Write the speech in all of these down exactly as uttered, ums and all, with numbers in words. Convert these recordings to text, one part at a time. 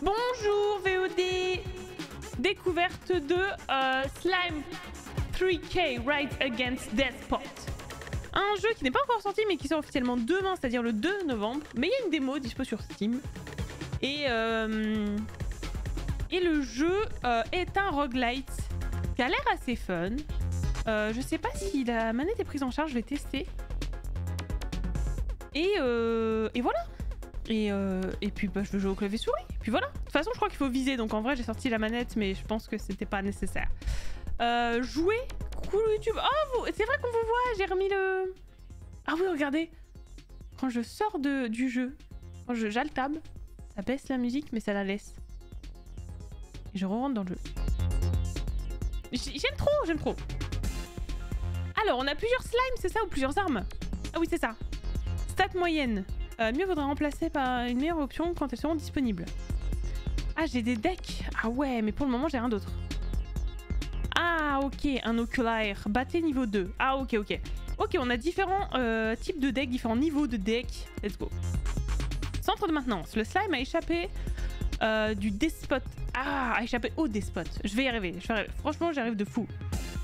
Bonjour V O D. Découverte de euh, Slime trois K Ride Against Deathpot. Un jeu qui n'est pas encore sorti mais qui sort officiellement demain, c'est-à-dire le deux novembre. Mais il y a une démo dispo sur Steam. Et, euh, et le jeu euh, est un roguelite qui a l'air assez fun. Euh, je sais pas si la manette est prise en charge, je vais tester. Et, euh, et voilà. Et, euh, et puis bah, je veux jouer au clavier souris. Et puis voilà. De toute façon, je crois qu'il faut viser. Donc en vrai, j'ai sorti la manette, mais je pense que c'était pas nécessaire. Euh, jouer. Coucou YouTube. Oh, c'est vrai qu'on vous voit. J'ai remis le. Ah oui, regardez. Quand je sors de, du jeu, quand je j'altab, ça baisse la musique, mais ça la laisse. Et je re-rentre dans le jeu. J'aime trop, j'aime trop. Alors, on a plusieurs slimes, c'est ça, ou plusieurs armes? Ah oui, c'est ça. Stat moyenne. Euh, mieux vaudra remplacer par une meilleure option quand elles seront disponibles. Ah, j'ai des decks. Ah ouais, mais pour le moment, j'ai rien d'autre. Ah, ok, un oculaire. Battez niveau deux. Ah, ok, ok. Ok, on a différents euh, types de decks, différents niveaux de decks. Let's go. Centre de maintenance. Le slime a échappé euh, du despote. Ah, a échappé au despote. Je vais y arriver. Je vais y arriver. Franchement, j'arrive de fou.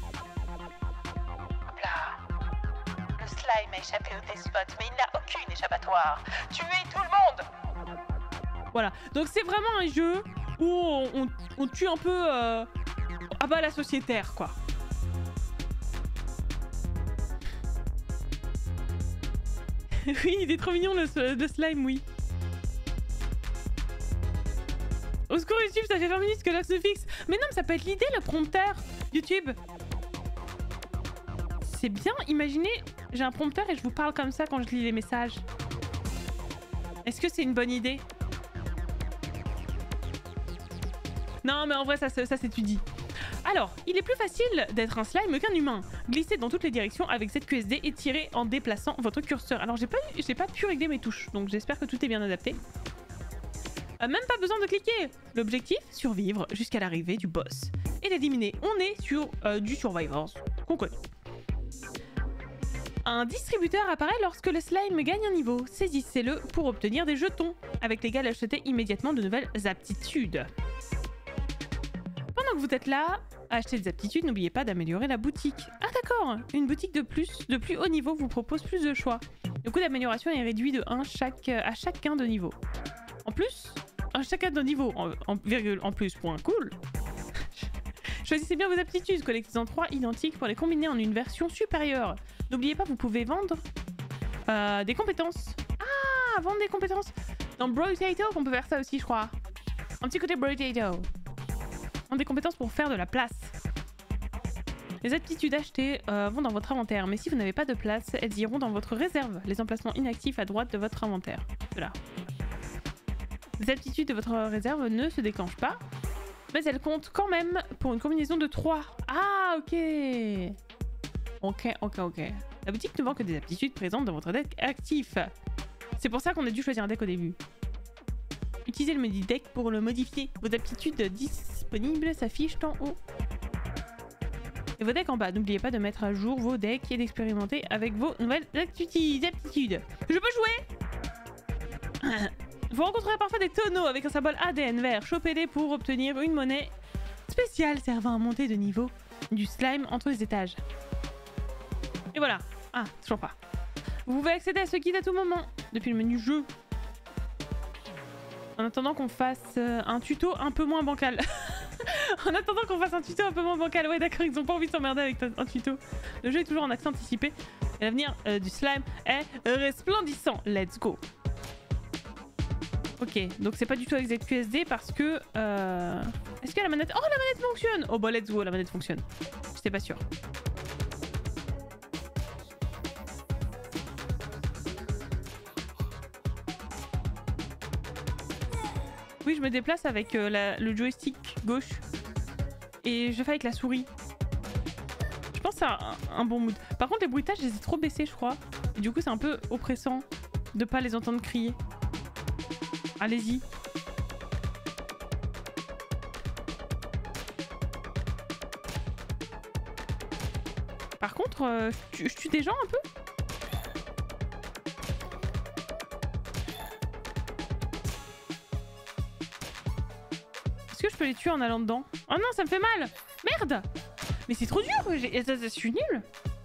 Le slime a échappé au despote, mais il n'a aucune échappatoire. Tuez tout le monde! Voilà. Donc c'est vraiment un jeu où on, on, on tue un peu euh, à bas la sociétaire, quoi. Oui, il est trop mignon le, le slime, oui. Au secours YouTube, ça fait vingt minutes que l'heure se fixe. Mais non, mais ça peut être l'idée, le prompteur YouTube. C'est bien, imaginez, j'ai un prompteur et je vous parle comme ça quand je lis les messages. Est-ce que c'est une bonne idée? Non, mais en vrai, ça, ça, ça s'étudie. Alors, il est plus facile d'être un slime qu'un humain. Glissez dans toutes les directions avec Z Q S D et tirez en déplaçant votre curseur. Alors, j'ai pas, j'ai pas pu régler mes touches, donc j'espère que tout est bien adapté. Euh, même pas besoin de cliquer. L'objectif, survivre jusqu'à l'arrivée du boss et l'éliminer. On est sur euh, du Survivors qu'on connaît. Un distributeur apparaît lorsque le slime gagne un niveau. Saisissez-le pour obtenir des jetons, avec lesquels acheter immédiatement de nouvelles aptitudes. Pendant que vous êtes là, à acheter des aptitudes, n'oubliez pas d'améliorer la boutique. Ah d'accord, une boutique de plus, de plus haut niveau vous propose plus de choix. Le coût d'amélioration est réduit de un chaque, à chacun de niveau. En plus, à chacun de niveau, en, en, virgule, en plus, point cool. Choisissez bien vos aptitudes, collectez-en trois identiques pour les combiner en une version supérieure. N'oubliez pas, vous pouvez vendre euh, des compétences. Ah, vendre des compétences. Dans Brotato, on peut faire ça aussi, je crois. Un petit côté Brotato. Vendre des compétences pour faire de la place. Les aptitudes achetées euh, vont dans votre inventaire, mais si vous n'avez pas de place, elles iront dans votre réserve, les emplacements inactifs à droite de votre inventaire. Cela. Les aptitudes de votre réserve ne se déclenchent pas, mais elles comptent quand même pour une combinaison de trois. Ah, ok. Ok, ok, ok. La boutique ne vend que des aptitudes présentes dans votre deck actif. C'est pour ça qu'on a dû choisir un deck au début. Utilisez le menu deck pour le modifier. Vos aptitudes disponibles s'affichent en haut. Et vos decks en bas. N'oubliez pas de mettre à jour vos decks et d'expérimenter avec vos nouvelles aptitudes. Je peux jouer. Vous rencontrerez parfois des tonneaux avec un symbole A D N vert. Chopez-les pour obtenir une monnaie spéciale servant à monter de niveau du slime entre les étages. Et voilà. Ah, toujours pas. Vous pouvez accéder à ce guide à tout moment depuis le menu jeu. En attendant qu'on fasse euh, un tuto un peu moins bancal. En attendant qu'on fasse un tuto un peu moins bancal. Ouais, d'accord, ils ont pas envie de s'emmerder avec un tuto. Le jeu est toujours en accès anticipé. Et l'avenir euh, du slime est resplendissant. Let's go. Ok, donc c'est pas du tout avec Z Q S D parce que... Euh... Est-ce que la manette... Oh, la manette fonctionne. Oh bah let's go, la manette fonctionne. J'étais pas sûre. Oui, je me déplace avec euh, la, le joystick gauche. Et je fais avec la souris. Je pense que c'est un, un bon mood. Par contre, les bruitages, je les ai trop baissés, je crois. Et du coup, c'est un peu oppressant de pas les entendre crier. Allez-y. Par contre, euh, je tue des gens un peu. Est-ce que je peux les tuer en allant dedans? Oh non, ça me fait mal! Merde! Mais c'est trop dur! Je suis nulle!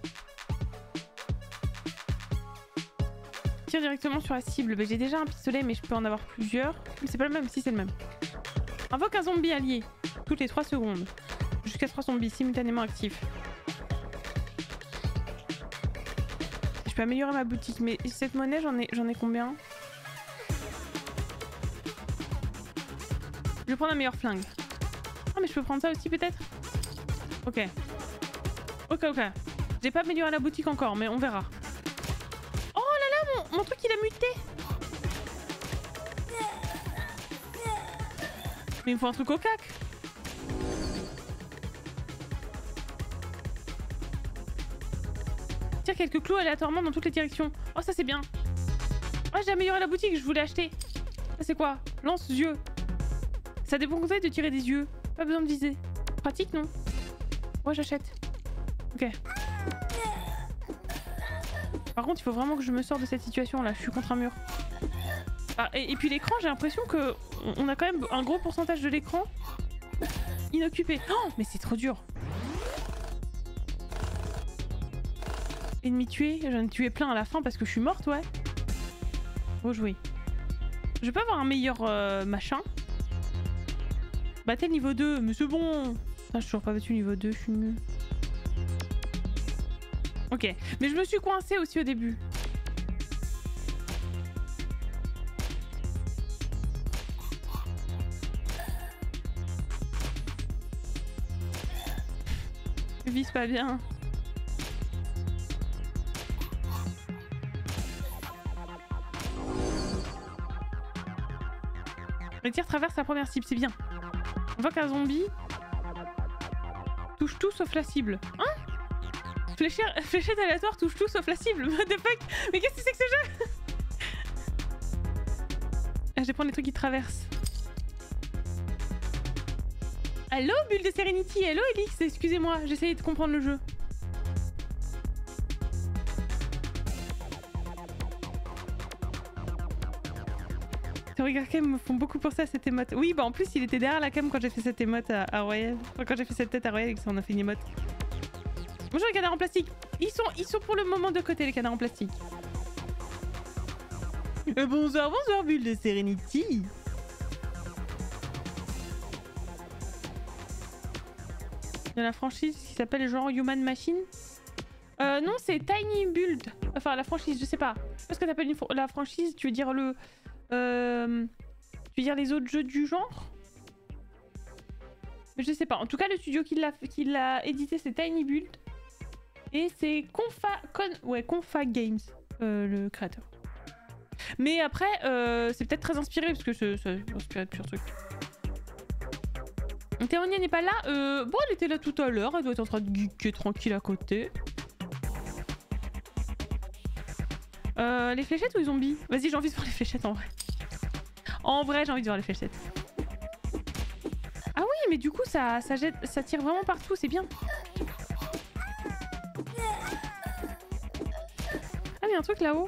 Tire directement sur la cible. Bah, j'ai déjà un pistolet, mais je peux en avoir plusieurs. C'est pas le même, si c'est le même. Invoque un zombie allié. Toutes les trois secondes. Jusqu'à trois zombies simultanément actifs. Je peux améliorer ma boutique, mais cette monnaie, j'en ai, j'en ai combien? Je vais prendre un meilleur flingue. Ah, mais je peux prendre ça aussi peut-être? Ok. Ok, ok. J'ai pas amélioré la boutique encore, mais on verra. Oh là là, mon, mon truc il a muté. Mais il me faut un truc au cac. Tire quelques clous aléatoirement dans toutes les directions. Oh, ça c'est bien. Oh, j'ai amélioré la boutique, je voulais acheter. Ça c'est quoi? Lance-yeux. Ça dépend conseil de tirer des yeux. Pas besoin de viser. Pratique, non? Ouais, j'achète. Ok. Par contre, il faut vraiment que je me sorte de cette situation là. Je suis contre un mur. Ah, et, et puis l'écran, j'ai l'impression que on a quand même un gros pourcentage de l'écran inoccupé. Oh, mais c'est trop dur. Ennemi tué. J'en ai tué plein à la fin parce que je suis morte, ouais. Faut jouer. Je peux avoir un meilleur euh, machin. Battez le niveau deux, mais c'est bon. Ah, je suis toujours pas battu niveau deux, je suis nulle. Ok, mais je me suis coincée aussi au début. Je vise pas bien. Le tir traverse la première cible, c'est bien. On voit qu'un zombie touche tout sauf la cible. Hein? Fléchette, fléchette aléatoire touche tout sauf la cible. What the fuck? Mais qu'est-ce que c'est que ce jeu? Ah, je vais prendre les trucs qui traversent. Hello, Bulle de Serenity. Hello, Elix. Excusez-moi, j'essayais de comprendre le jeu. Regarde, Cam me font beaucoup pour ça cette émote. Oui, bah en plus il était derrière la cam quand j'ai fait cette émote à, à Royal. Enfin, quand j'ai fait cette tête à Royal et que ça on a fait une émote. Bonjour les canards en plastique. Ils sont, ils sont pour le moment de côté les canards en plastique. Euh, bonsoir, bonsoir Bulle de Serenity. De la franchise qui s'appelle genre Human Machine. Euh non, c'est Tiny Build. Enfin la franchise, je sais pas. Qu'est-ce que t'appelles la franchise? Tu veux dire le... Euh, tu veux dire les autres jeux du genre? Je sais pas. En tout cas, le studio qui l'a qui l'a édité, c'est Tiny Build. Et c'est Confa... Con, ouais, Confa Games, euh, le créateur. Mais après, euh, c'est peut-être très inspiré, parce que c'est inspiré de plusieurs trucs. Théonia n'est pas là. Euh, bon, elle était là tout à l'heure. Elle doit être en train de geeker tranquille à côté. Euh, les fléchettes ou les zombies? Vas-y, j'ai envie de voir les fléchettes en vrai. En vrai, j'ai envie de voir les fléchettes. Ah oui, mais du coup, ça, ça, jette, ça tire vraiment partout, c'est bien. Ah, il y a un truc là-haut.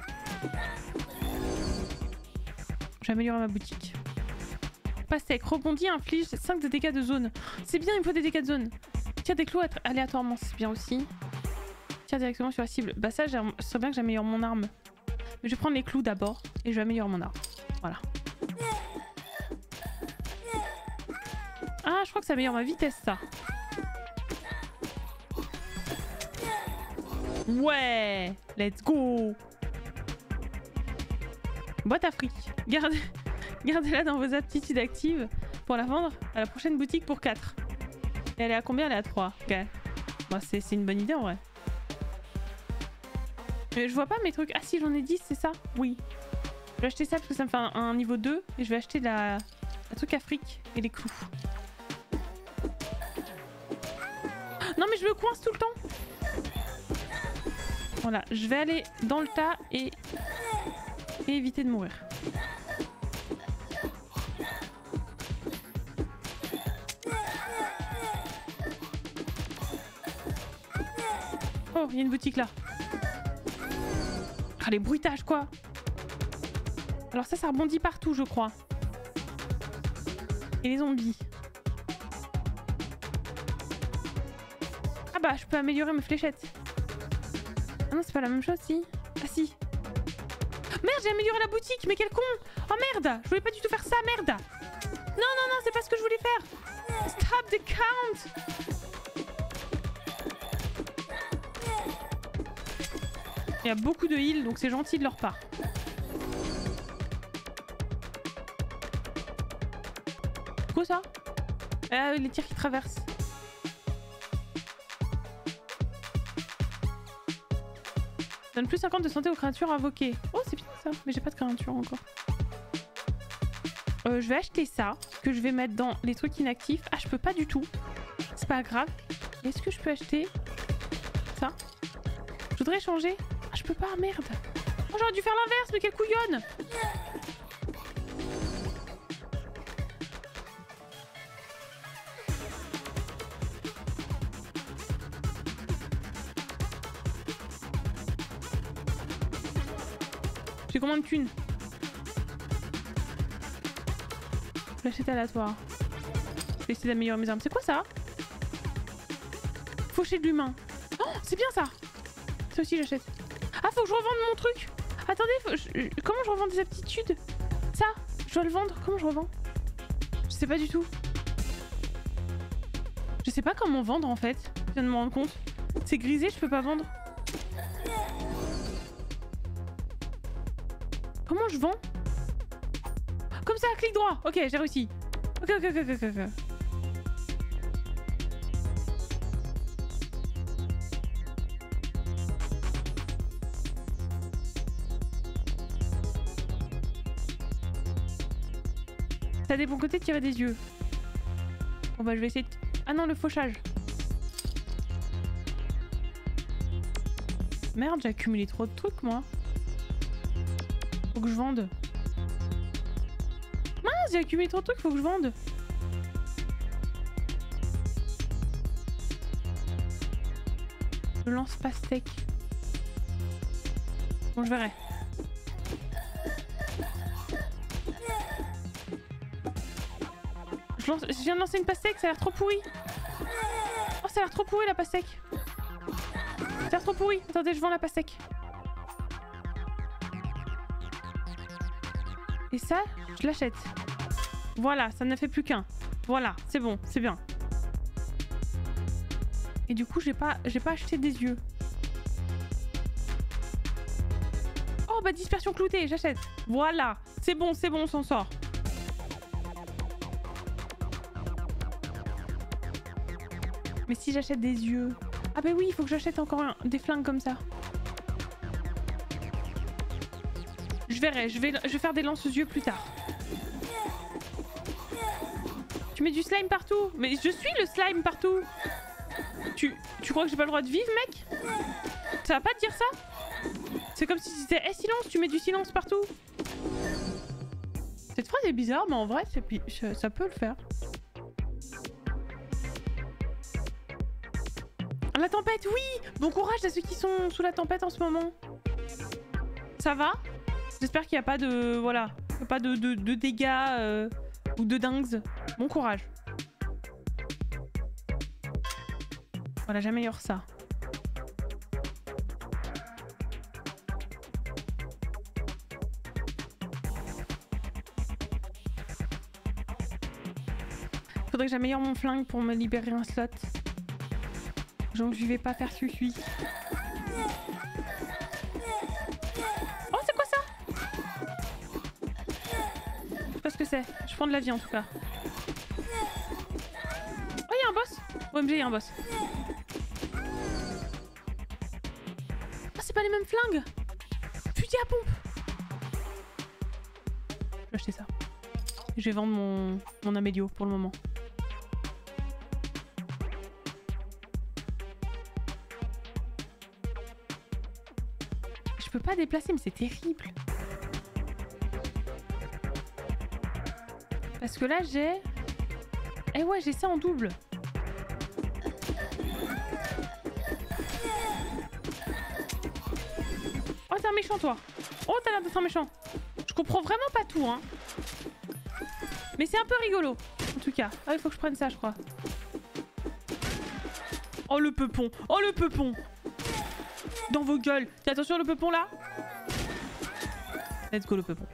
J'ai amélioré ma boutique. Pas sec, rebondit, inflige cinq de dégâts de zone. C'est bien, il me faut des dégâts de zone. Tire des clous aléatoirement, c'est bien aussi. Tire directement sur la cible. Bah ça, ce serait bien que j'améliore mon arme. Mais je vais prendre les clous d'abord et je vais améliorer mon arme. Voilà. Ah, je crois que ça améliore ma vitesse, ça. Ouais, let's go. Boîte à fric. Gardez... Gardez-la dans vos aptitudes actives pour la vendre à la prochaine boutique pour quatre. Et elle est à combien? Elle est à trois. Ok. Bon, c'est une bonne idée en vrai. Mais je vois pas mes trucs. Ah si, j'en ai dix, c'est ça? Oui. Je vais acheter ça parce que ça me fait un, un niveau deux. Et je vais acheter la, la truc Afrique et les clous. Non mais je me coince tout le temps. Voilà, je vais aller dans le tas et, et éviter de mourir. Oh, il y a une boutique là. Ah, les bruitages quoi. Alors ça, ça rebondit partout je crois. Et les zombies. bah je peux améliorer mes fléchettes. Ah non, c'est pas la même chose, si. Ah si. Merde, j'ai amélioré la boutique, mais quel con. Oh merde, je voulais pas du tout faire ça, merde. Non, non, non, c'est pas ce que je voulais faire. Stop the count. Il y a beaucoup de heal, donc c'est gentil de leur part. Quoi ça? Ah, les tirs qui traversent. Donne plus cinquante de santé aux créatures invoquées. Oh, c'est bien ça, mais j'ai pas de créature encore. Euh, je vais acheter ça, que je vais mettre dans les trucs inactifs. Ah, je peux pas du tout. C'est pas grave. Est-ce que je peux acheter ça? Je voudrais changer. Ah, je peux pas, merde. Oh, j'aurais dû faire l'inverse, mais quelle couillonne. J'ai combien de thunes? L'acheter aléatoire. Je vais essayer d'améliorer mes armes. C'est quoi ça? Faucher de l'humain. Oh, c'est bien ça. Ça aussi j'achète. Ah, faut que je revende mon truc. Attendez, faut... je... comment je revends des aptitudes? Ça, je dois le vendre. Comment je revends? Je sais pas du tout. Je sais pas comment vendre en fait. Je viens de me rendre compte. C'est grisé, je peux pas vendre. Comment je vends? Comme ça, clic droit. Ok, j'ai réussi. Ok, ok, ok, ok, ok. T'as des bons côtés de tirer des yeux. Bon bah je vais essayer de... Ah non, le fauchage. Merde, j'ai accumulé trop de trucs moi. Faut que je vende. Mince, j'ai accumulé trop de trucs, faut que je vende. Je lance pastèque. Bon, je verrai. Je, lance... je viens de lancer une pastèque, ça a l'air trop pourri. Oh, ça a l'air trop pourri la pastèque. Ça a l'air trop pourri. Attendez, je vends la pastèque. Et ça, je l'achète. Voilà, ça ne fait plus qu'un. Voilà, c'est bon, c'est bien. Et du coup, j'ai pas, j'ai pas acheté des yeux. Oh bah dispersion cloutée, j'achète. Voilà, c'est bon, c'est bon, on s'en sort. Mais si j'achète des yeux... Ah bah oui, il faut que j'achète encore un, des flingues comme ça. Je verrai, je vais, je vais faire des lances aux yeux plus tard. Tu mets du slime partout. Mais je suis le slime partout. Tu, tu crois que j'ai pas le droit de vivre, mec? Ça va pas te dire ça? C'est comme si c'était hey, silence, tu mets du silence partout. Cette phrase est bizarre, mais en vrai, ça, ça peut le faire. La tempête, oui! Bon courage à ceux qui sont sous la tempête en ce moment. Ça va? J'espère qu'il n'y a pas de... Voilà. Pas de, de, de dégâts euh, ou de dingues. Bon courage. Voilà, j'améliore ça. Faudrait que j'améliore mon flingue pour me libérer un slot. Donc je vais pas faire celui-ci. Oh, c'est quoi ça? Je sais pas ce que c'est. Je prends de la vie en tout cas. Oh, il y a un boss. O M G, il y a un boss. Oh, c'est pas les mêmes flingues. Fusil à pompe. Je vais acheter ça. Je vais vendre mon, mon amélio pour le moment. Je peux pas déplacer, mais c'est terrible. Parce que là, j'ai... Eh ouais, j'ai ça en double. Oh, t'es un méchant, toi. Oh, t'as l'air d'être un méchant. Je comprends vraiment pas tout, hein. Mais c'est un peu rigolo, en tout cas. Ah, il faut que je prenne ça, je crois. Oh le peupon. Oh le peupon. Dans vos gueules. Fais attention le peupon là. Let's go le peupon.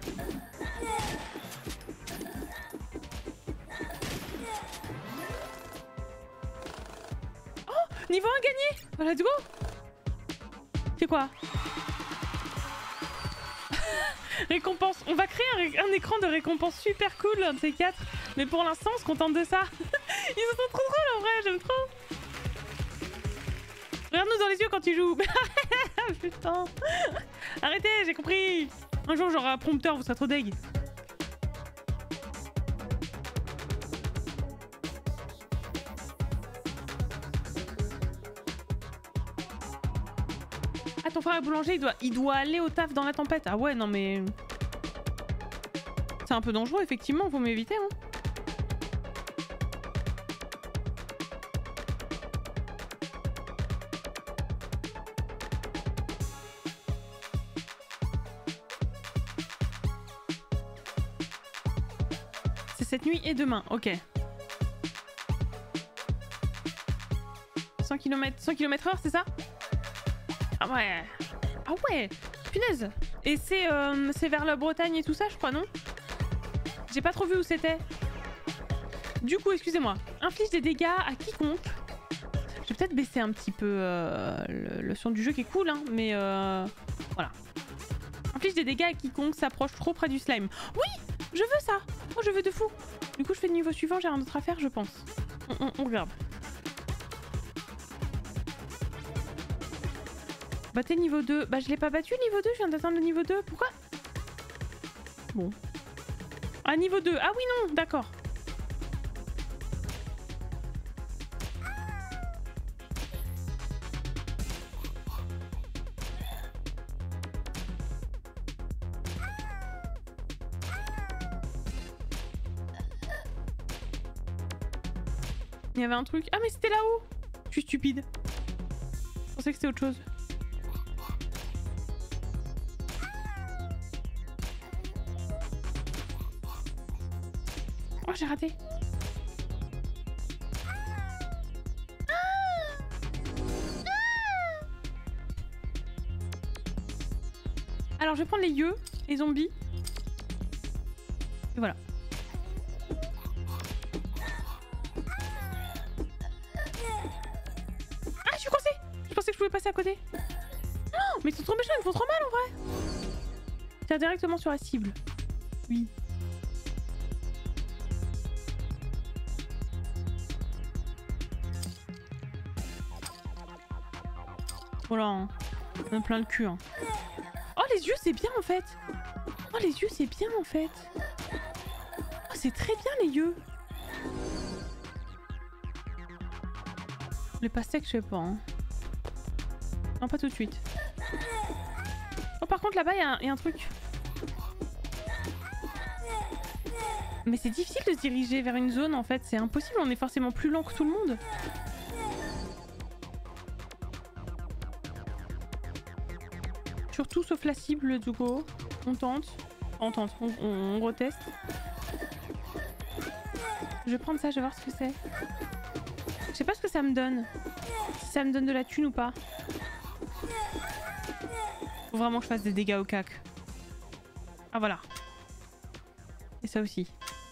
Oh, niveau un gagné. Oh, let's go. C'est quoi? Récompense. On va créer un, un écran de récompense super cool, un de ces quatre. Mais pour l'instant, on se contente de ça. Ils sont trop drôles en vrai, j'aime trop. Regarde-nous dans les yeux quand ils jouent. Putain. Arrêtez, j'ai compris. Un jour, j'aurai un prompteur, vous serez trop deg. Ah, ton frère est boulanger, il doit, il doit aller au taf dans la tempête. Ah ouais, non mais... C'est un peu dangereux, effectivement, faut m'éviter. Hein. C'est cette nuit et demain, ok. cent kilomètres, cent kilomètres heure, c'est ça? Ah ouais. Ah ouais. Punaise. Et c'est euh, c'est vers la Bretagne et tout ça, je crois, non? J'ai pas trop vu où c'était. Du coup, excusez-moi. Inflige des dégâts à quiconque. Je vais peut-être baisser un petit peu euh, le, le son du jeu qui est cool, hein, mais euh, voilà. Inflige des dégâts à quiconque s'approche trop près du slime. Oui, je veux ça. Oh, je veux de fou. Du coup, je fais le niveau suivant, j'ai rien d'autre à faire, je pense. On, on, on regarde. Battez niveau deux. Bah je l'ai pas battu niveau deux, je viens d'atteindre le niveau deux. Pourquoi? Bon. Ah niveau deux. Ah oui non, d'accord. Il y avait un truc. Ah mais c'était là-haut. Je suis stupide. Je pensais que c'était autre chose. Oh, j'ai raté. Ah ah Alors, je vais prendre les yeux, les zombies. Et voilà. Ah, je suis coincée. Je pensais que je pouvais passer à côté. Oh, mais ils sont trop méchants, ils me font trop mal en vrai. Tire directement sur la cible. Oui. Voilà, hein. On a plein le cul. Hein. Oh, les yeux, c'est bien en fait. Oh, les yeux, c'est bien en fait. Oh, c'est très bien les yeux. Les pastèques, je sais pas. Hein. Non, pas tout de suite. Oh, par contre, là-bas, il y, y a un truc. Mais c'est difficile de se diriger vers une zone en fait. C'est impossible, on est forcément plus lent que tout le monde. Surtout sauf la cible du go. On tente. On tente, on, on, on reteste. Je vais prendre ça, je vais voir ce que c'est. Je sais pas ce que ça me donne. Si ça me donne de la thune ou pas. Faut vraiment que je fasse des dégâts au cac. Ah voilà. Et ça aussi.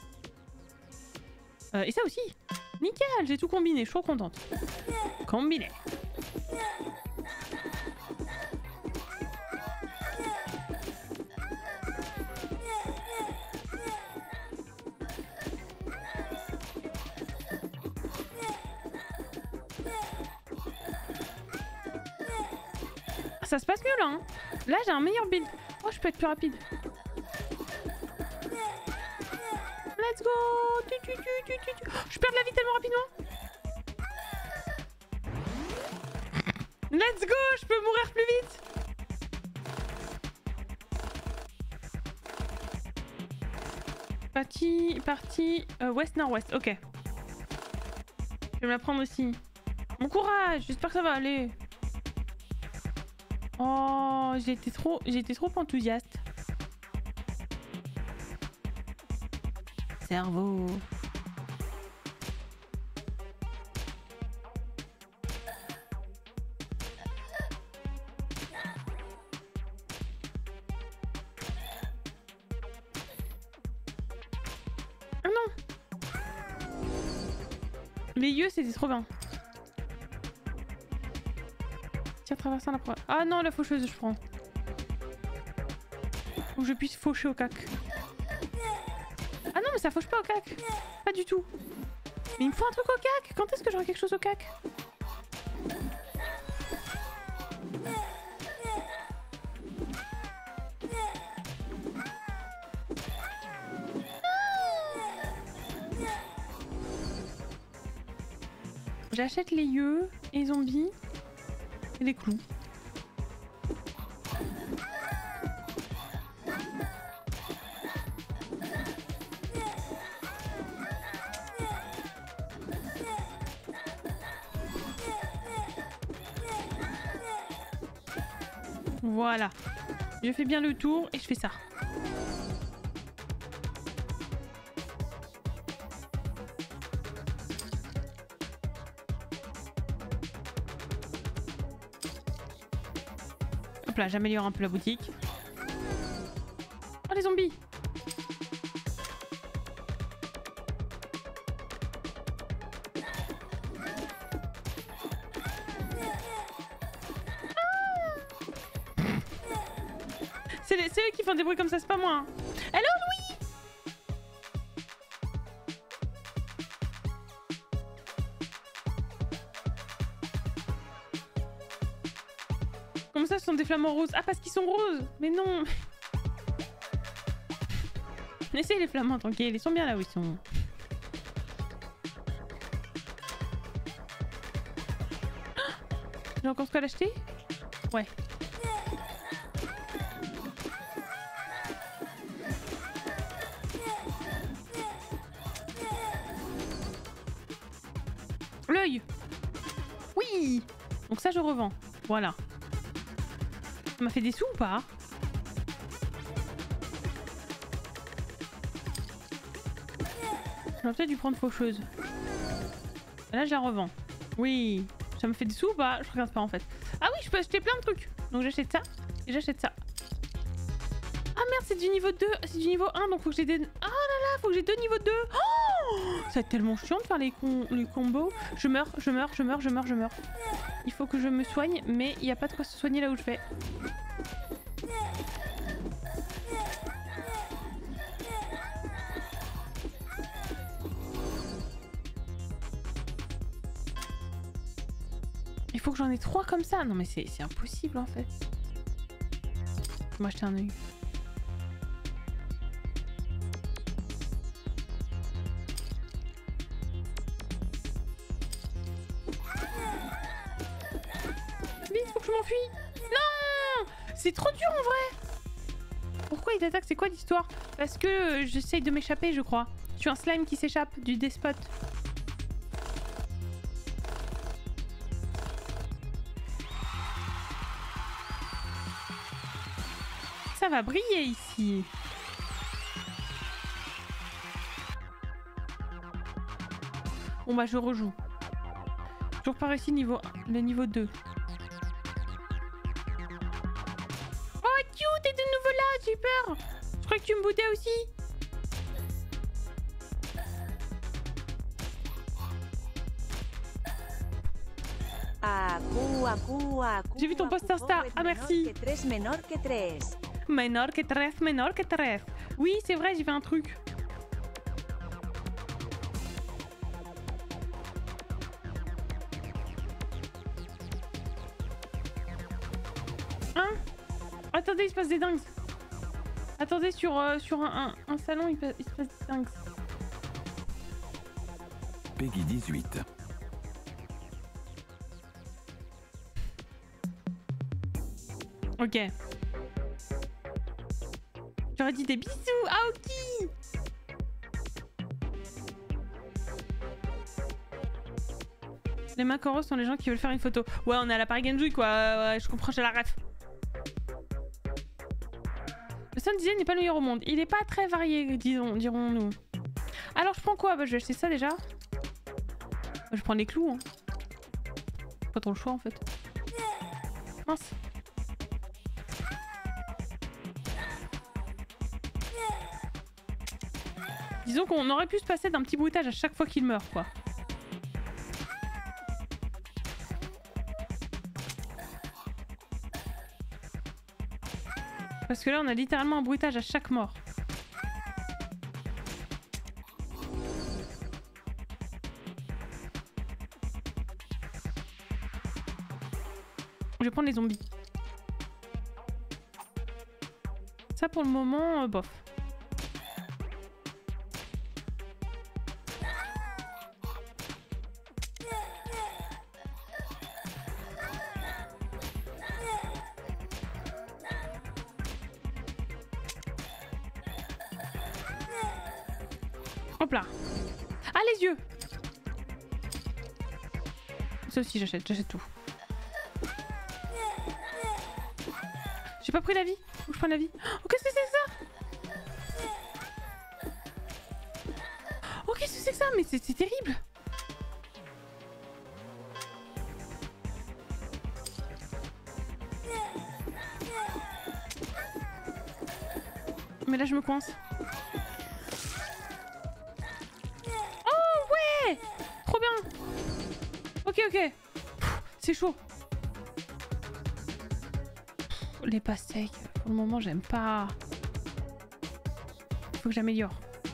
Euh, et ça aussi. Nickel, j'ai tout combiné, je suis trop contente. Combiné. Ça se passe mieux là, hein. Là j'ai un meilleur build. Oh, je peux être plus rapide. Let's go. Tu, tu, tu, tu, tu, tu. Je perds de la vie tellement rapidement. Let's go. Je peux mourir plus vite. Parti, parti, euh, ouest-nord-ouest, ok. Je vais me la prendre aussi. Bon courage, j'espère que ça va aller. Oh, j'ai été trop, j'ai été trop enthousiaste. Cerveau. bien. Les yeux, c'était trop bien. Tiens, traversant la proie. Ah non, la faucheuse, je prends. Faut que je puisse faucher au cac. Ah non, mais ça fauche pas au cac. Pas du tout. Mais il me faut un truc au cac. Quand est-ce que j'aurai quelque chose au cac? J'achète les yeux, les zombies et les clous. Voilà. Je fais bien le tour et je fais ça. Hop là, j'améliore un peu la boutique. Oh, les zombies! C'est eux qui font des bruits comme ça, c'est pas moi. Hein. Hello, Louis! Comment ça, ce sont des flamants roses? Ah, parce qu'ils sont roses! Mais non! Laissez les flamants tranquilles, ils sont bien là où ils sont. J'ai encore ce qu'à l'acheter? Ouais. L'œil! Oui! Donc ça je revends. Voilà. Ça m'a fait des sous ou pas? J'aurais peut-être dû prendre faucheuse. Là je la revends. Oui. Ça me fait des sous ou pas? Je regarde pas en fait. Ah oui, je peux acheter plein de trucs. Donc j'achète ça et j'achète ça. Ah merde, c'est du niveau deux. C'est du niveau un, donc faut que j'ai des... Ah là là, faut que j'ai deux niveaux deux. Oh, ça va être tellement chiant de faire les, com les combos. Je meurs, je meurs, je meurs, je meurs, je meurs. Il faut que je me soigne, mais il n'y a pas de quoi se soigner là où je vais. Il faut que j'en ai trois comme ça. Non mais c'est impossible en fait. Moi acheter un œil. Vite, faut que je m'enfuis. Non, c'est trop dur en vrai. Pourquoi il t'attaque? C'est quoi l'histoire? Parce que euh, j'essaye de m'échapper, je crois. Je suis un slime qui s'échappe du despote. Ça va briller ici. Bon bah je rejoue. Toujours pas réussi niveau un, le niveau deux. Oh cute, t'es de nouveau là, j'ai peur. Je crois que tu me boutais aussi. J'ai vu ton post Insta. Ah merci. Menor que tres, menor que tres. Oui, c'est vrai, j'ai fait un truc. Hein? Attendez, il se passe des dingues. Attendez, sur, euh, sur un, un, un salon, il, il se passe des dingues. Peggy dix-huit. Ok. J'aurais dit des bisous, Aoki. Les macoros sont les gens qui veulent faire une photo. Ouais, on est à la Paris Genjui quoi, ouais, je comprends, j'ai la ref. Le sound design n'est pas le meilleur au monde. Il est pas très varié, disons, dirons-nous. Alors je prends quoi? Bah je vais acheter ça déjà. Je vais prendre les clous. Hein. Pas trop le choix en fait. Mince. Disons qu'on aurait pu se passer d'un petit bruitage à chaque fois qu'il meurt, quoi. Parce que là, on a littéralement un bruitage à chaque mort. Je vais prendre les zombies. Ça, pour le moment, euh, bof. Hop là. Ah, les yeux. Ça aussi, j'achète, j'achète tout. J'ai pas pris la vie. Faut que je prenne la vie. Oh, qu'est-ce que c'est que ça? Oh, qu'est-ce que c'est que ça? Mais c'est terrible. Mais là, je me coince. Oh, ouais! Trop bien. Ok, ok. C'est chaud. Les pastèques, pour le moment, j'aime pas. Faut que j'améliore.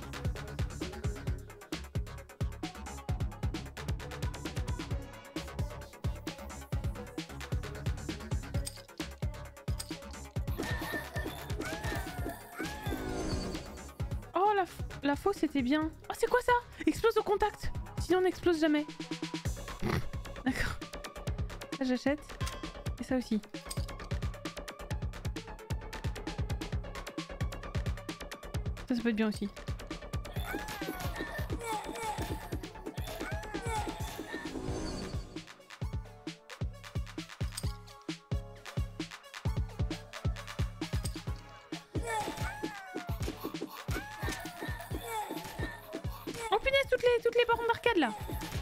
Oh, la, la fausse, c'était bien. Oh, c'est quoi ça? Explose au contact. Sinon, on n'explose jamais. D'accord. Ça, j'achète. Et ça aussi. Ça, ça peut être bien aussi. Oh punaise, toutes les, toutes les bornes d'arcade là.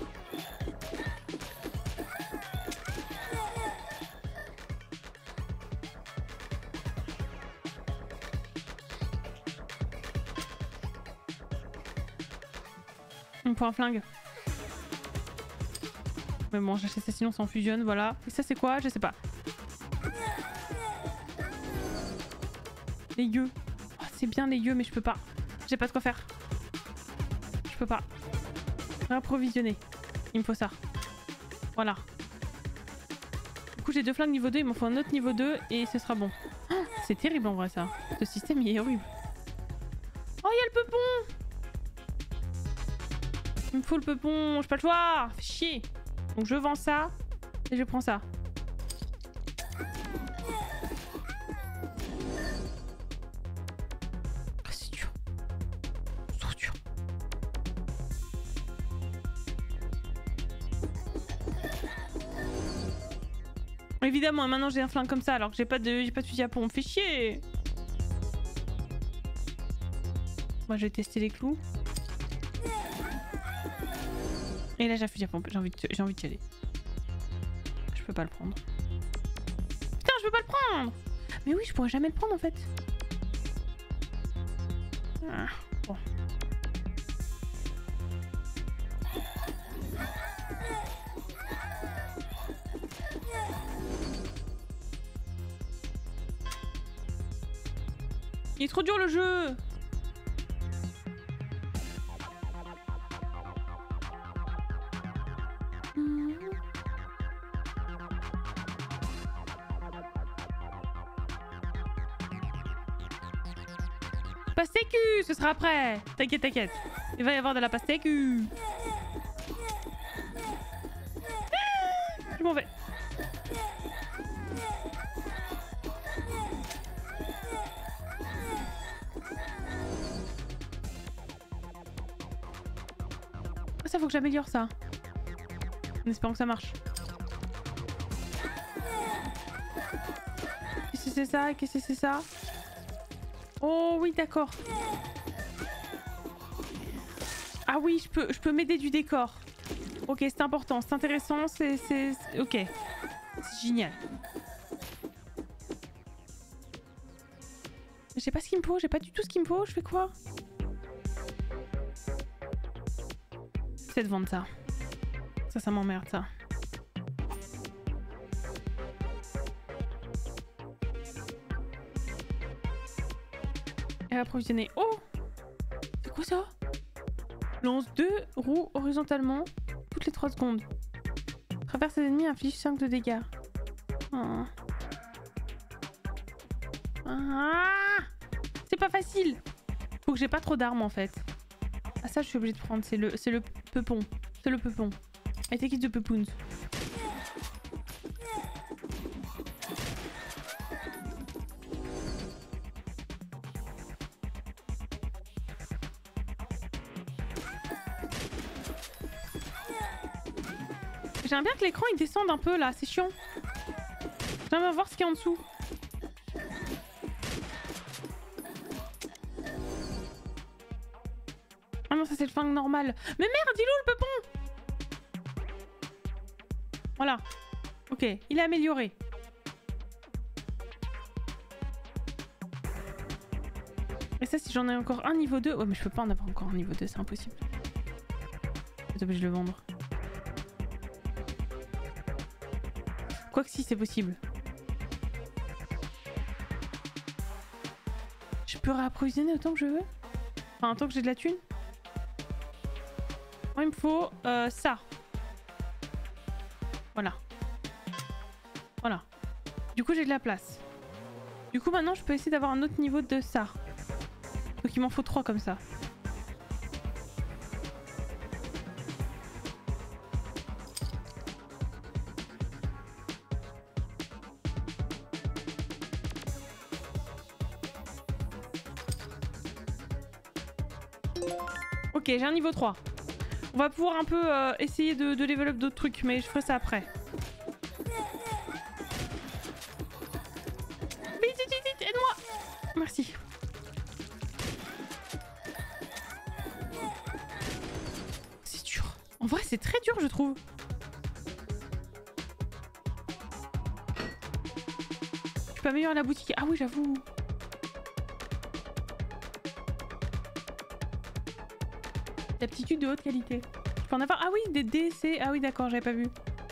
Pour un flingue. Mais bon, j'achète ça sinon ça en fusionne, voilà. Et ça c'est quoi? Je sais pas. Les yeux. Oh, c'est bien les yeux mais je peux pas. J'ai pas de quoi faire. Je peux pas. Approvisionner. Il me faut ça. Voilà. Du coup j'ai deux flingues niveau deux, il m'en faut un autre niveau deux et ce sera bon. Oh, c'est terrible en vrai ça. Ce système il est horrible. Oh il y a le peupon. Il me faut le peupon, j'ai pas le choix, fais chier. Donc je vends ça et je prends ça. Oh, c'est dur. C'est trop dur. Évidemment, maintenant j'ai un flingue comme ça alors que j'ai pas de j'ai pas de fusil à pompe, fais chier. Moi je vais tester les clous. Et là j'ai un fusil à pompe, j'ai envie de j'ai envie de y aller. Je peux pas le prendre. Putain, je peux pas le prendre. Mais oui, je pourrais jamais le prendre en fait. Ah, bon. Il est trop dur le jeu. Pastécu, ce sera après. T'inquiète, t'inquiète. Il va y avoir de la pastécu. Ah, je m'en vais. Ça, faut que j'améliore ça. En espérant que ça marche. Qu'est-ce que c'est ça? Qu'est-ce que c'est ça? Oh oui, d'accord. Ah oui, je peux, je peux m'aider du décor. Ok, c'est important, c'est intéressant, c'est... Ok. C'est génial. Je sais pas ce qu'il me faut, j'ai pas du tout ce qu'il me faut, je fais quoi? peut-être vendre ça. Ça, ça m'emmerde, ça. Et approvisionner. Oh! C'est quoi ça? Lance deux roues horizontalement toutes les trois secondes. Traverse les ennemis, inflige cinq de dégâts. Oh. Ah, c'est pas facile. Faut que j'ai pas trop d'armes en fait. Ah ça je suis obligée de prendre. C'est le, c'est le peupon. C'est le peupon. Elle était qui de peupoons. J'aimerais bien que l'écran il descende un peu là, c'est chiant. J'aimerais voir ce qu'il y a en dessous. Ah non, ça c'est le flingue normal. Mais merde, il est où le peupon? Voilà. Ok, il est amélioré. Et ça, si j'en ai encore un niveau deux... Oh, mais je peux pas en avoir encore un niveau deux, c'est impossible. Je suis obligée de le vendre. Quoique si, c'est possible. Je peux réapprovisionner autant que je veux? Enfin, autant que j'ai de la thune? Moi, il me faut euh, ça. Voilà. Voilà. Du coup, j'ai de la place. Du coup, maintenant, je peux essayer d'avoir un autre niveau de ça. Donc, il m'en faut trois comme ça. Ok, j'ai un niveau trois. On va pouvoir un peu euh, essayer de, de level up d'autres trucs, mais je ferai ça après. Vite, vite, vite, vite, aide-moi. Merci. C'est dur. En vrai, c'est très dur, je trouve. Je peux améliorer la boutique. Ah oui, j'avoue. Aptitude de haute qualité. Je peux en avoir. Ah oui, des D C. Ah oui, d'accord, j'avais pas vu.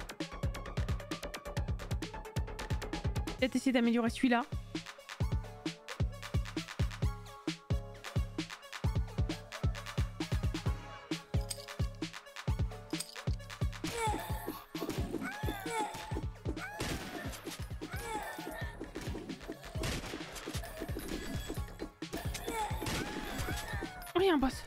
Peut-être essayer d'améliorer celui-là. Oh, il y a un boss.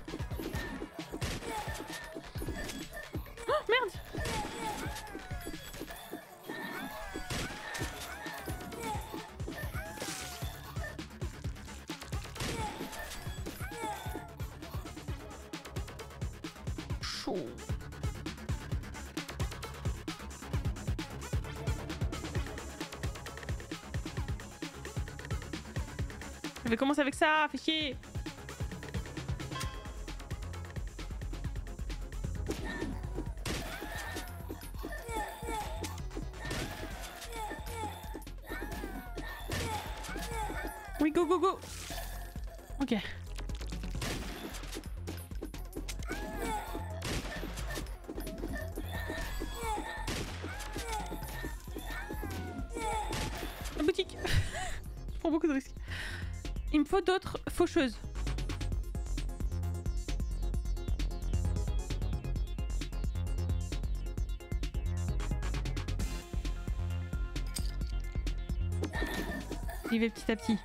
Je vais commencer avec ça, fais chier. Oui, go, go, go. Ok. La boutique. Je prends beaucoup de risques. Il me faut d'autres faucheuses. J'y vais petit à petit.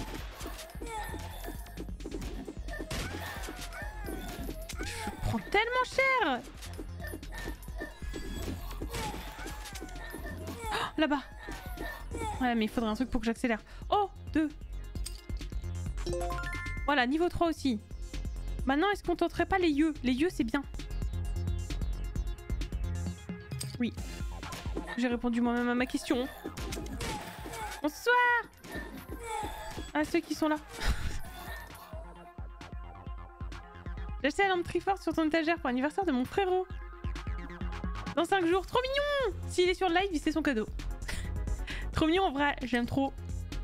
Je prends tellement cher. Oh, là-bas. Ouais, mais il faudrait un truc pour que j'accélère. Oh, deux. Voilà, niveau trois aussi. Maintenant, est-ce qu'on tenterait pas les yeux? Les yeux, c'est bien. Oui. J'ai répondu moi-même à ma question. Bonsoir à ceux qui sont là. J'ai acheté la lampe Triforce sur ton étagère pour l'anniversaire de mon frérot. Dans cinq jours. Trop mignon. S'il est sur le live, c'est son cadeau. Trop mignon en vrai, j'aime trop.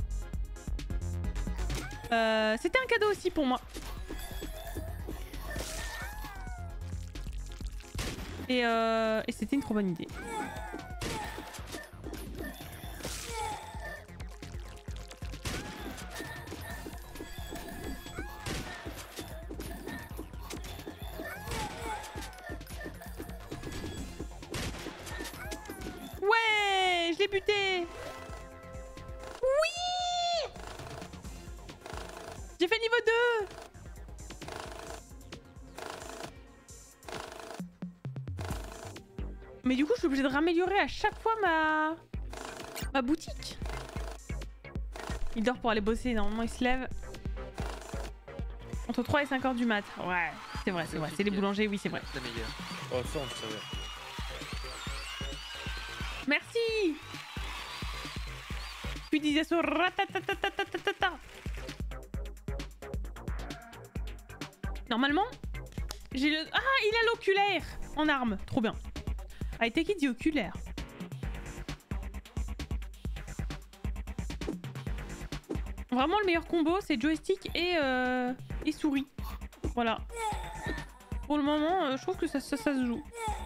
Euh, C'était un cadeau aussi pour moi. Et, euh, et c'était une trop bonne idée. Ouais, je l'ai buté. Oui, j'ai fait niveau deux. Mais du coup, je suis obligée de raméliorer à chaque fois ma... ma boutique. Il dort pour aller bosser. Normalement, il se lève entre trois et cinq heures du mat. Ouais, c'est vrai, c'est vrai. C'est les boulangers, oui, c'est vrai. La meilleure. Oh, ça, on le savait. Merci. Puis disait ce ratatatatatatatata. Normalement, j'ai le... Ah, il a l'oculaire en arme. Trop bien. Ah, t'es qui dit oculaire? Vraiment, le meilleur combo, c'est joystick et, euh, et souris. Voilà. Pour le moment, euh, je trouve que ça, ça, ça se joue.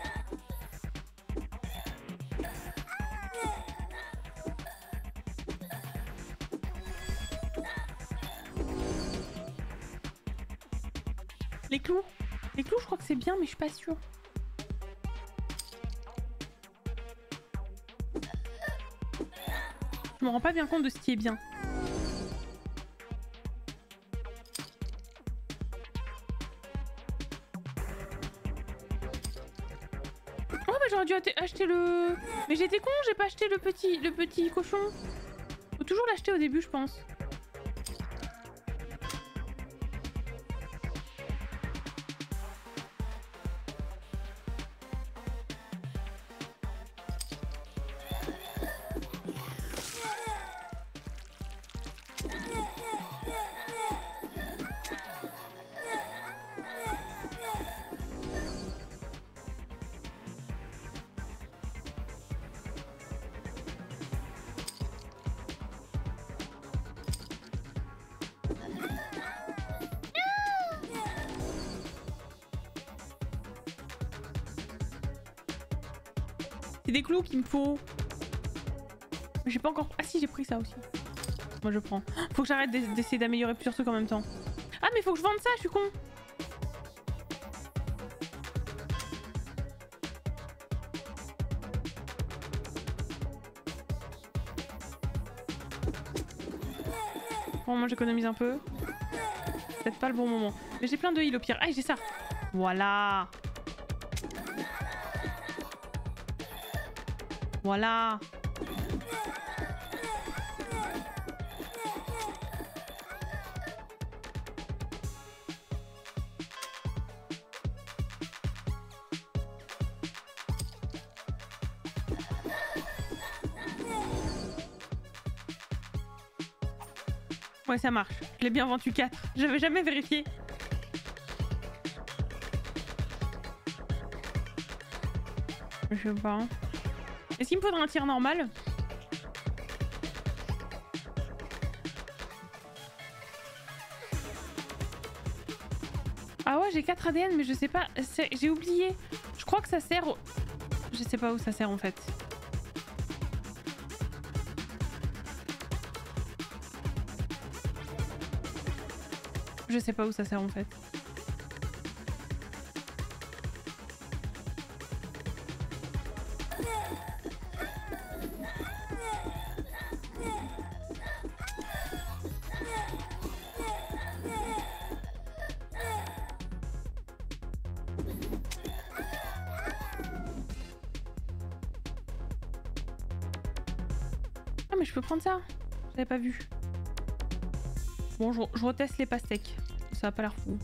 Les clous. Les clous, je crois que c'est bien, mais je suis pas sûre. Je me rends pas bien compte de ce qui est bien. Oh bah j'aurais dû acheter le... Mais j'étais con, j'ai pas acheté le petit, le petit cochon. Faut toujours l'acheter au début, je pense. C'est des clous qu'il me faut. J'ai pas encore... Ah si, j'ai pris ça aussi. Moi je prends. Faut que j'arrête d'essayer d'améliorer plusieurs trucs en même temps. Ah mais faut que je vende ça, je suis con. Bon, moi j'économise un peu. Peut-être pas le bon moment. Mais j'ai plein de heal au pire. Ah, j'ai ça. Voilà. Voilà. Ouais, ça marche. Je l'ai bien vendu quatre. J'avais jamais vérifié. Je sais pas. Est-ce qu'il me faudrait un tir normal? Ah ouais, j'ai quatre A D N, mais je sais pas. J'ai oublié. Je crois que ça sert... Au... Je sais pas où ça sert en fait. Je sais pas où ça sert en fait. Ah mais je peux prendre ça. J'avais pas vu. Bon, je, je reteste les pastèques. Ça a pas l'air fou.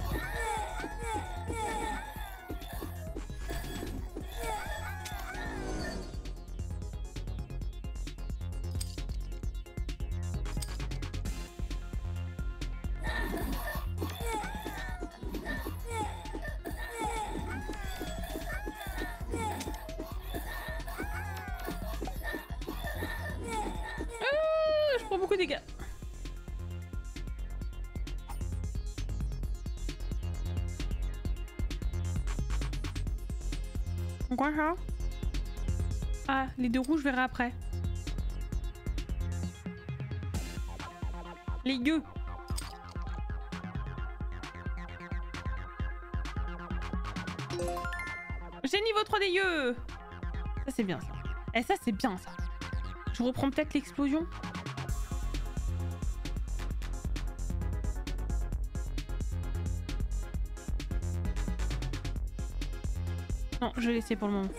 Ah, je prends beaucoup de dégâts. Quoi ça? Ah, les deux rouges, je verrai après. Les gueux. J'ai niveau trois des yeux. Ça c'est bien ça. Et ça c'est bien ça. Je reprends peut-être l'explosion. Non, je vais laisser pour le moment.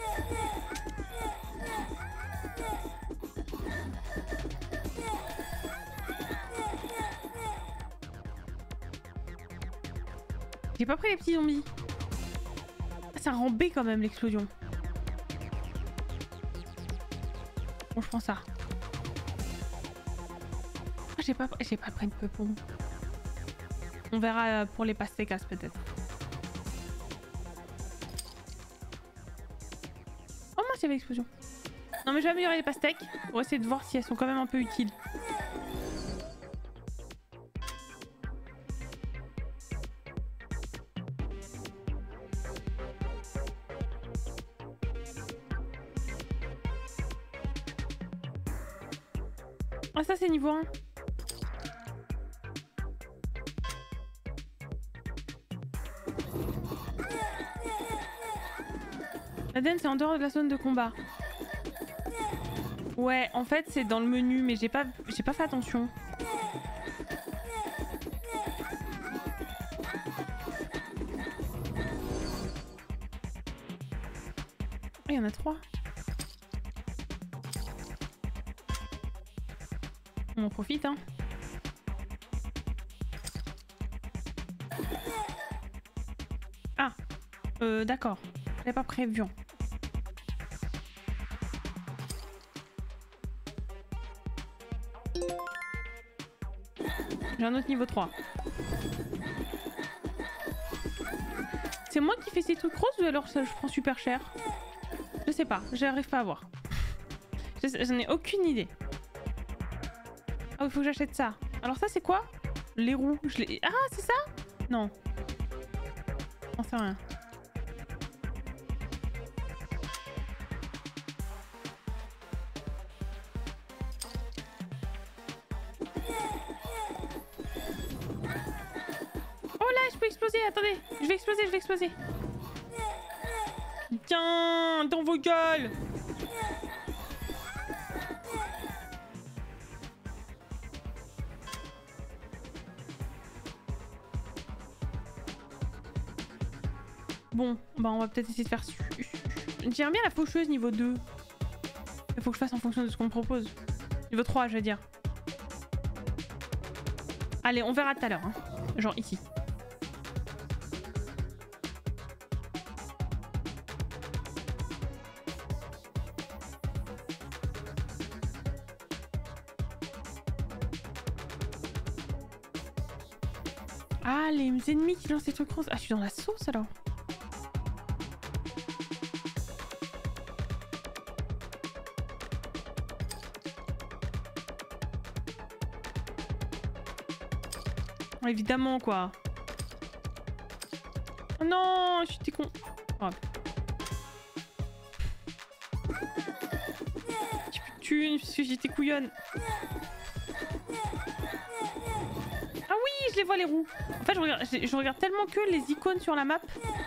J'ai pas pris les petits zombies. Ah, ça rend B quand même l'explosion. Bon, je prends ça. Ah, j'ai pas, j'ai pas pris de peupon. On verra pour les pastèques peut-être. Oh mince, il y avait l'explosion. Non mais je vais améliorer les pastèques pour essayer de voir si elles sont quand même un peu utiles. Ah ça c'est niveau un. L'Aden c'est en dehors de la zone de combat. Ouais, en fait c'est dans le menu mais j'ai pas j'ai pas fait attention. Il y en a trois. On en profite, hein. Ah, euh, d'accord. J'avais pas prévu. J'ai un autre niveau trois. C'est moi qui fais ces trucs roses ou alors ça je prends super cher? Je sais pas, j'arrive pas à voir. J'en ai aucune idée. Ah, il faut que j'achète ça. Alors ça c'est quoi? Les roues. Je les... Ah, c'est ça? Non. Non, c'est rien. Oh là, je peux exploser. Attendez, je vais exploser, je vais exploser. Tiens, dans vos gueules. Bon, bah on va peut-être essayer de faire... J'aime bien la faucheuse niveau deux. Il faut que je fasse en fonction de ce qu'on me propose. Niveau trois, je veux dire. Allez, on verra tout à l'heure. Hein. Genre ici. Ah, les ennemis qui lancent des trucs roses. Ah, je suis dans la sauce alors. Évidemment quoi. Oh non, je suis con. Oh. J'ai plus de thunes parce que j'étais couillonne. Ah oui, je les vois les roues. En fait, je regarde, je, je regarde tellement que les icônes sur la map.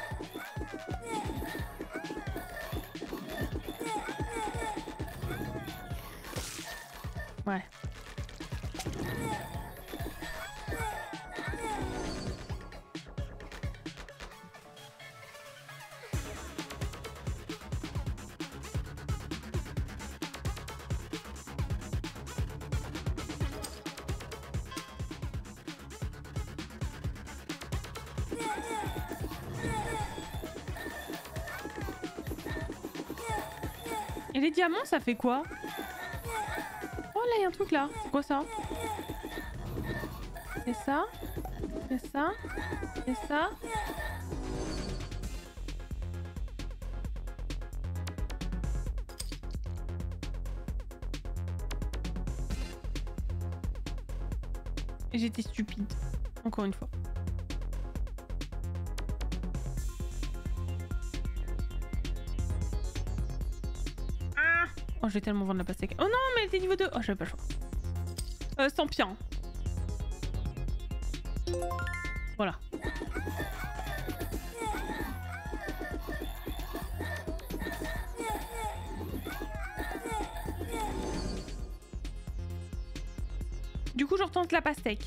Ouais. Et les diamants, ça fait quoi? Oh là, il y a un truc là. C'est quoi ça? C'est ça? C'est ça? C'est ça? J'étais stupide. Encore une fois. Oh, je vais tellement vendre la pastèque. Oh non, mais elle était niveau deux. Oh, j'avais pas le choix. Euh, sans pien. Voilà. Du coup, je retente la pastèque.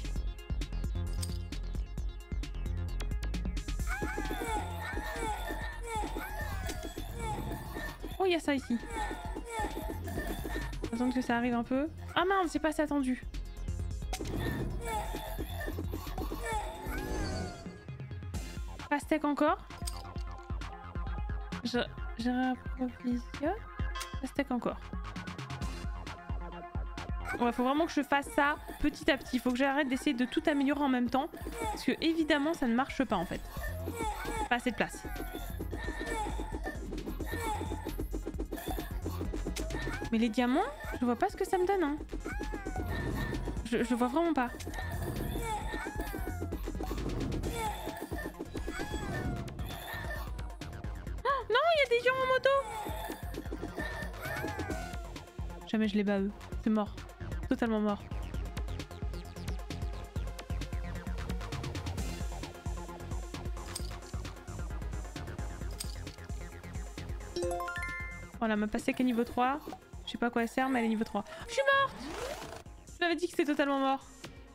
Oh, il y a ça ici. Attends que ça arrive un peu. Ah mince, j'ai pas assez attendu. Pastèque encore. Je, je réapprovisionne. Pastèque encore. Ouais, faut vraiment que je fasse ça petit à petit. Faut que j'arrête d'essayer de tout améliorer en même temps. Parce que évidemment, ça ne marche pas en fait. Pas assez de place. Mais les diamants, je vois pas ce que ça me donne. Hein. Je, je vois vraiment pas. Oh, non, il y a des gens en moto. Jamais je les bats eux. C'est mort. Totalement mort. Voilà, ma pastèque est niveau trois. Je sais pas à quoi elle sert, mais elle est niveau trois. Je suis morte! Je l'avais dit que c'était totalement mort.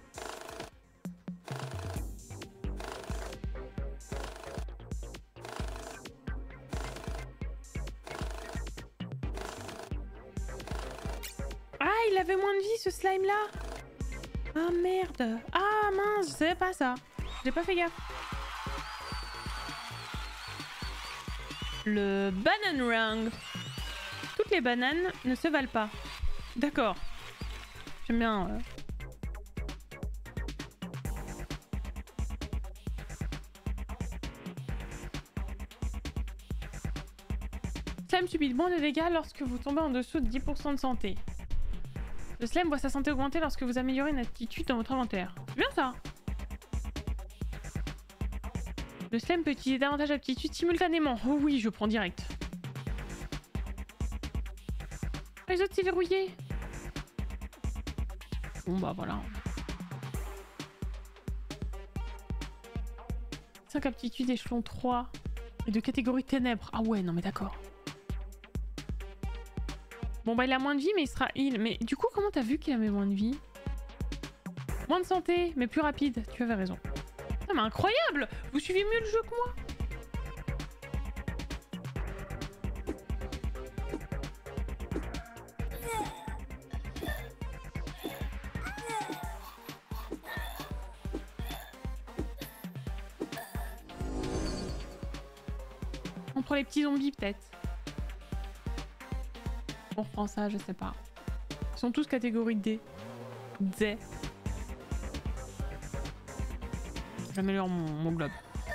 Ah, il avait moins de vie ce slime là! Ah merde! Ah mince, je savais pas ça. J'ai pas fait gaffe. Le banana rung. Toutes les bananes ne se valent pas. D'accord. J'aime bien. Euh... Slime subit moins de dégâts lorsque vous tombez en dessous de dix pour cent de santé. Le slime voit sa santé augmenter lorsque vous améliorez une aptitude dans votre inventaire. C'est bien ça. Le slime peut utiliser davantage d'aptitudes simultanément. Oh oui, je prends direct. Les autres, c'est verrouillé. Bon bah voilà. cinq aptitudes échelon trois. Et de catégorie ténèbres. Ah ouais, non mais d'accord. Bon bah il a moins de vie mais il sera heal. Mais du coup, comment t'as vu qu'il avait moins de vie? Moins de santé, mais plus rapide. Tu avais raison. Ah mais incroyable! Vous suivez mieux le jeu que moi. On prend les petits zombies peut-être. On reprend ça, je sais pas. Ils sont tous catégorie D. D. J'améliore mon, mon globe.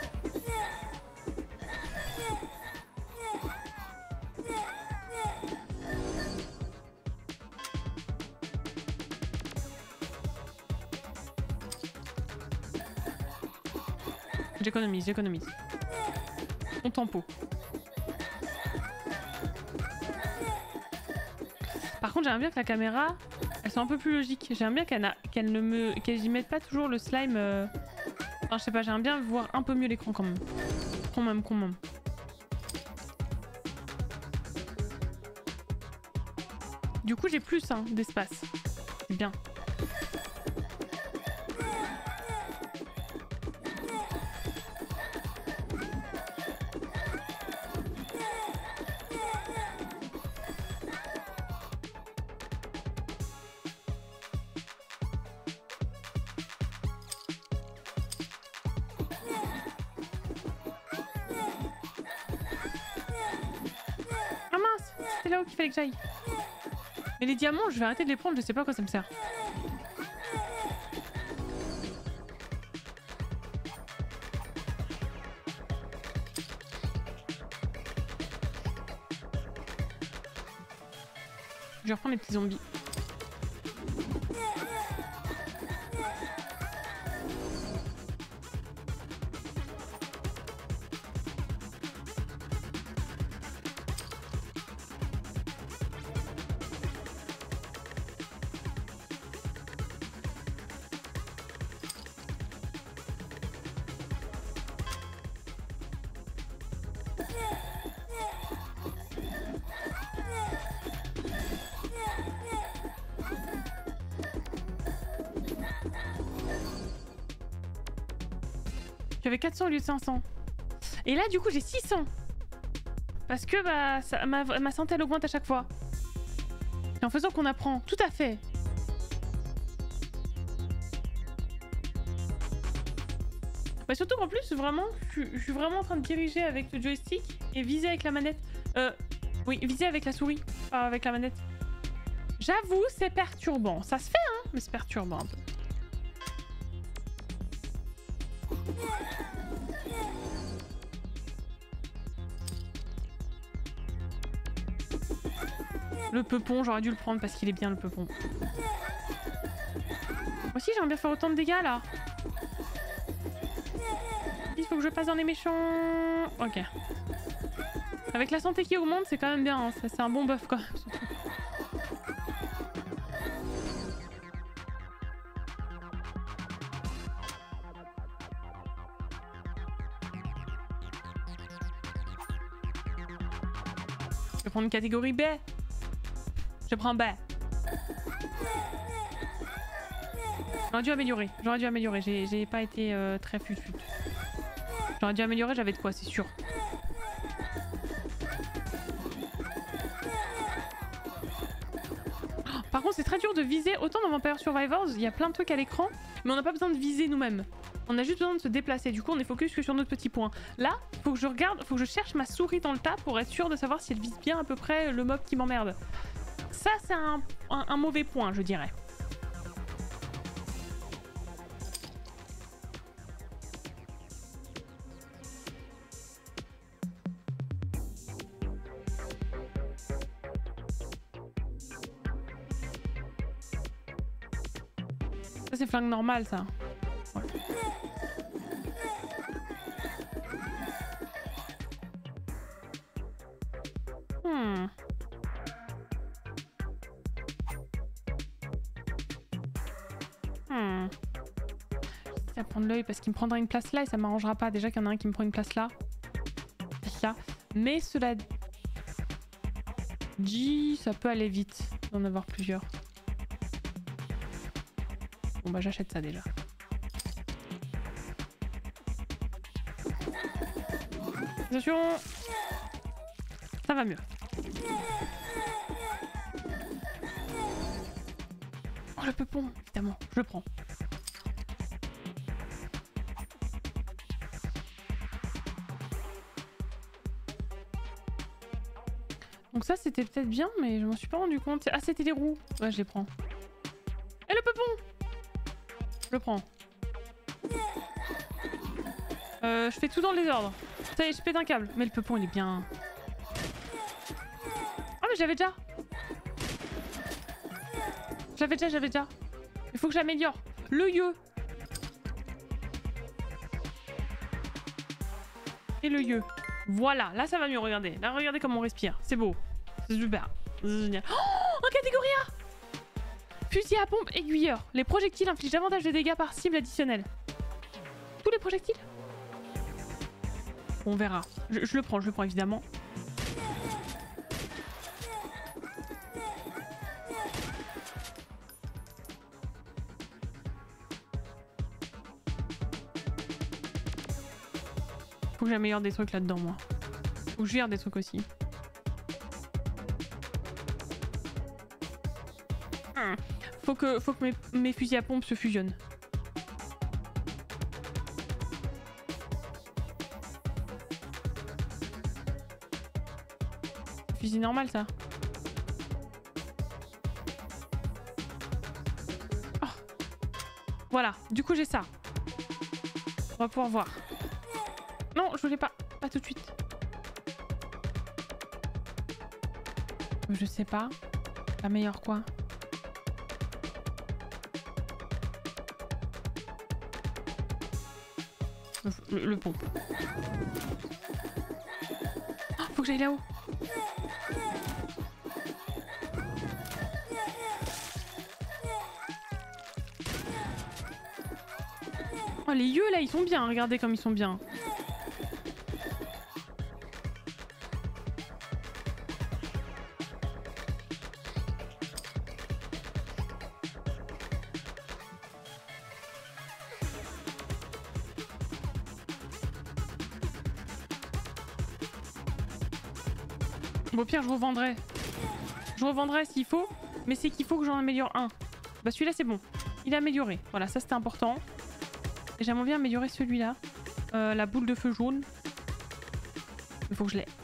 J'économise, j'économise. On tempo. Par contre, j'aimerais bien que la caméra, elle soit un peu plus logique. J'aimerais bien qu'elle qu'elle ne me, qu'elle n'y mette pas toujours le slime. Euh... Enfin, je sais pas, j'aimerais bien voir un peu mieux l'écran quand même. Quand même, quand même. Du coup, j'ai plus hein, d'espace. C'est bien. Qu'il fallait que j'aille. Mais les diamants, je vais arrêter de les prendre, je sais pas à quoi ça me sert. Je vais reprendre les petits zombies. J'avais quatre cents au lieu de cinq cents. Et là, du coup, j'ai six cents. Parce que bah, ça, ma, ma santé, elle augmente à chaque fois. Et en faisant qu'on apprend. Tout à fait. Bah, surtout qu'en plus, vraiment, je, je suis vraiment en train de diriger avec le joystick et viser avec la manette. Euh, oui, viser avec la souris, pas avec la manette. J'avoue, c'est perturbant. Ça se fait, hein, mais c'est perturbant un peu. Le peupon, j'aurais dû le prendre parce qu'il est bien le peupon. Moi aussi, j'aimerais bien faire autant de dégâts là. Il faut que je passe dans les méchants. Ok. Avec la santé qui augmente, c'est quand même bien. Hein. C'est un bon buff quand même. Je vais prendre une catégorie B. Je prends B. J'aurais dû améliorer. J'aurais dû améliorer. J'ai pas été euh, très fut fut. J'aurais dû améliorer, j'avais de quoi, c'est sûr. Oh, par contre, c'est très dur de viser. Autant dans Vampire Survivors, il y a plein de trucs à l'écran, mais on n'a pas besoin de viser nous-mêmes. On a juste besoin de se déplacer. Du coup, on est focus que sur notre petit point. Là, faut que je regarde, faut que je cherche ma souris dans le tas pour être sûr de savoir si elle vise bien à peu près le mob qui m'emmerde. Ça, c'est un, un, un mauvais point, je dirais. Ça, c'est flingue normal, ça. Ouais. Hmm. Hmm. Je vais à prendre l'œil parce qu'il me prendra une place là et ça m'arrangera pas. Déjà qu'il y en a un qui me prend une place là. Là. Mais cela dit, ça peut aller vite d'en avoir plusieurs. Bon bah j'achète ça déjà. Attention, ça va mieux. Oh le peupon, évidemment, je le prends. Donc ça c'était peut-être bien, mais je m'en suis pas rendu compte. Ah c'était les roues. Ouais je les prends. Et le peupon! Je le prends. Euh, je fais tout dans les ordres. Ça y est, je pète un câble. Mais le peupon, il est bien... Ah mais j'avais déjà. J'avais déjà, j'avais déjà. Il faut que j'améliore. Le yeux. Et le yeux. Voilà, là ça va mieux, regardez. Là, regardez comment on respire. C'est beau. C'est super. C'est génial. Oh, un catégorie A! Fusil à pompe aiguilleur. Les projectiles infligent davantage de dégâts par cible additionnelle. Tous les projectiles? On verra. Je, je le prends, je le prends évidemment. Faut que j'améliore des trucs là-dedans, moi. Faut que je gère des trucs aussi. Hum. Faut que, faut que mes, mes fusils à pompe se fusionnent. Fusil normal ça. Oh. Voilà, du coup j'ai ça. On va pouvoir voir. Non, je voulais pas. Pas tout de suite. Je sais pas. La meilleure quoi? Le, le, le pompe. Oh, faut que j'aille là-haut. Oh, les yeux là, ils sont bien. Regardez comme ils sont bien. Au pire, je revendrai. Je revendrai s'il faut, mais c'est qu'il faut que j'en améliore un. Bah celui-là, c'est bon. Il est amélioré. Voilà, ça c'était important. Et j'aimerais bien améliorer celui-là. Euh, la boule de feu jaune. Il faut que je l'ai.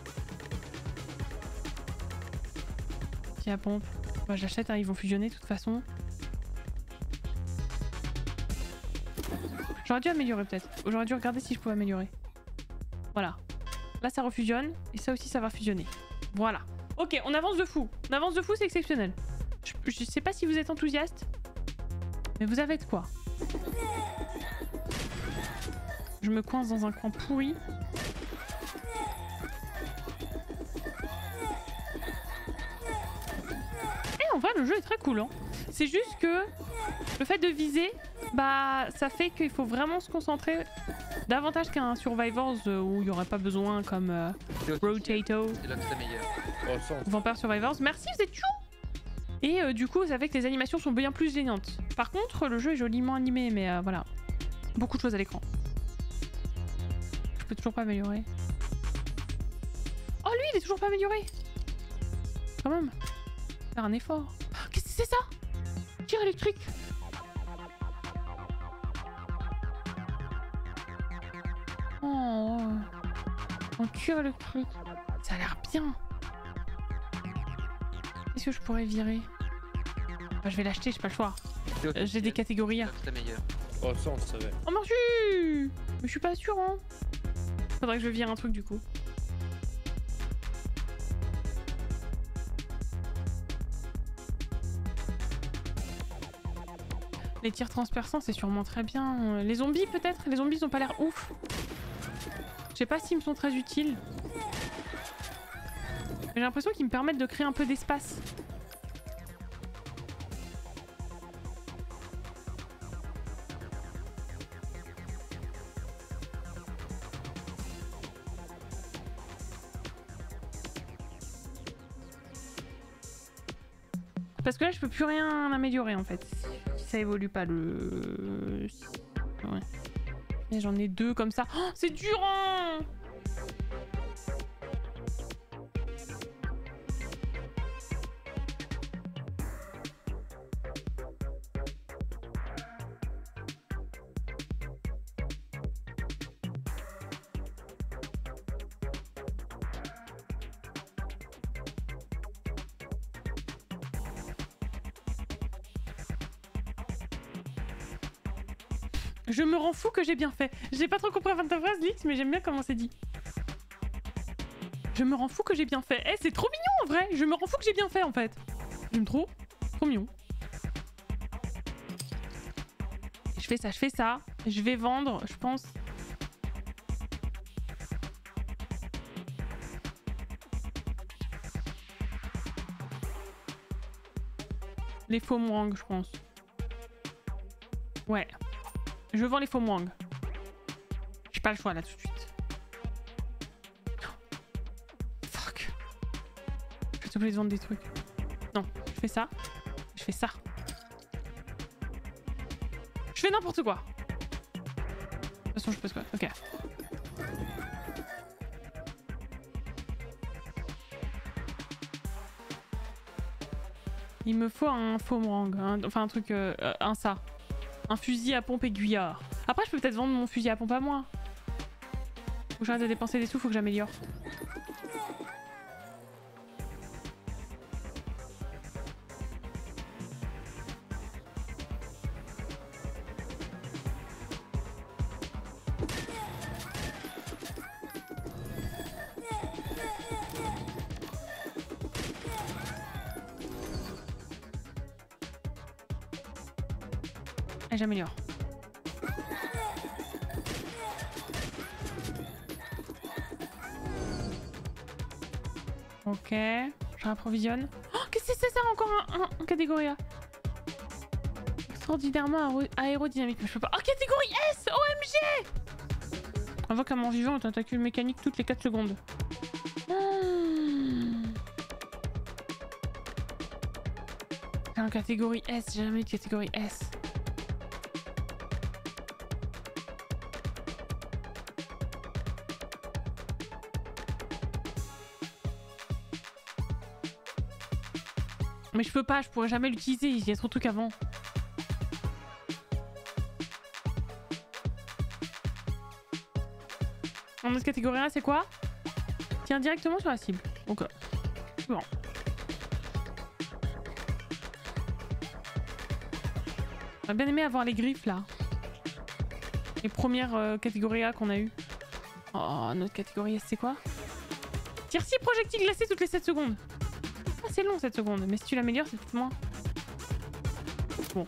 Puis à pompe. Bah, je l'achète, hein, ils vont fusionner de toute façon. J'aurais dû améliorer peut-être. J'aurais dû regarder si je pouvais améliorer. Voilà. Là ça refusionne. Et ça aussi ça va fusionner. Voilà. Ok, on avance de fou. On avance de fou, c'est exceptionnel. Je, je sais pas si vous êtes enthousiaste. Mais vous avez de quoi. Je me coince dans un coin pourri. Et en vrai le jeu est très cool. Hein. C'est juste que le fait de viser, bah ça fait qu'il faut vraiment se concentrer davantage qu'un Survivors euh, où il n'y aurait pas besoin comme euh, Rotato C'est là que c'est meilleur. Oh, centre. ou Vampire Survivors. Merci, vous êtes chou. Et euh, du coup ça fait que les animations sont bien plus gênantes. Par contre le jeu est joliment animé mais euh, voilà. Beaucoup de choses à l'écran. Je peux toujours pas améliorer. Oh lui il est toujours pas amélioré. Quand même. Faire un effort. Oh, qu'est-ce que c'est ça? Tir électrique. Oh, un tir électrique. Ça a l'air bien. Qu'est-ce que je pourrais virer? Bah, je vais l'acheter, j'ai pas le choix. Euh, j'ai des catégories. C'est meilleur. Oh, centre, ça va. Oh merci. Mais je suis pas sûre hein. Faudrait que je vire un truc du coup. Les tirs transperçants c'est sûrement très bien. Les zombies peut-être? Les zombies ils ont pas l'air ouf. Je sais pas s'ils me sont très utiles. Mais j'ai l'impression qu'ils me permettent de créer un peu d'espace. Parce que là je peux plus rien améliorer en fait. Ça évolue pas le... Ouais. Et j'en ai deux comme ça. Oh, c'est dur hein. Je me rends fou que j'ai bien fait. J'ai pas trop compris la fin de ta phrase, Lix, mais j'aime bien comment c'est dit. Je me rends fou que j'ai bien fait. Eh, c'est trop mignon en vrai. Je me rends fou que j'ai bien fait en fait. J'aime trop. Trop mignon. Je fais ça, je fais ça. Je vais vendre, je pense. Les faux mouang, je pense. Ouais. Je vends les faux mouang. J'ai pas le choix là tout de suite. Fuck. Je vais t'oublier de vendre des trucs. Non, je fais ça. Je fais ça. Je fais n'importe quoi. De toute façon, je peux quoi. Ok. Il me faut un faux mouang. Un... Enfin, un truc. Euh, un ça. Un fusil à pompe aiguillard. Après, je peux peut-être vendre mon fusil à pompe à moi. Faut que j'arrête de dépenser des sous, faut que j'améliore. Et j'améliore. Ok, je réapprovisionne. Oh, qu'est-ce que c'est ça encore un, un, un catégorie A? Extraordinairement aérodynamique, mais je peux pas. Oh, catégorie S! O M G! Invoque un mort vivant et tentacule mécanique toutes les quatre secondes. Hmm. J'ai un catégorie S, j'ai jamais eu de catégorie S. Mais je peux pas, je pourrais jamais l'utiliser, il y a trop de trucs avant. En autre catégorie un, c'est quoi? Tiens directement sur la cible. Ok. Bon. J'aurais bien aimé avoir les griffes là. Les premières euh, catégories A qu'on a eues. Oh, notre catégorie S, c'est quoi? Tire six projectiles glacés toutes les sept secondes. Ah, c'est long sept secondes, mais si tu l'améliores, c'est peut-être moins. Bon.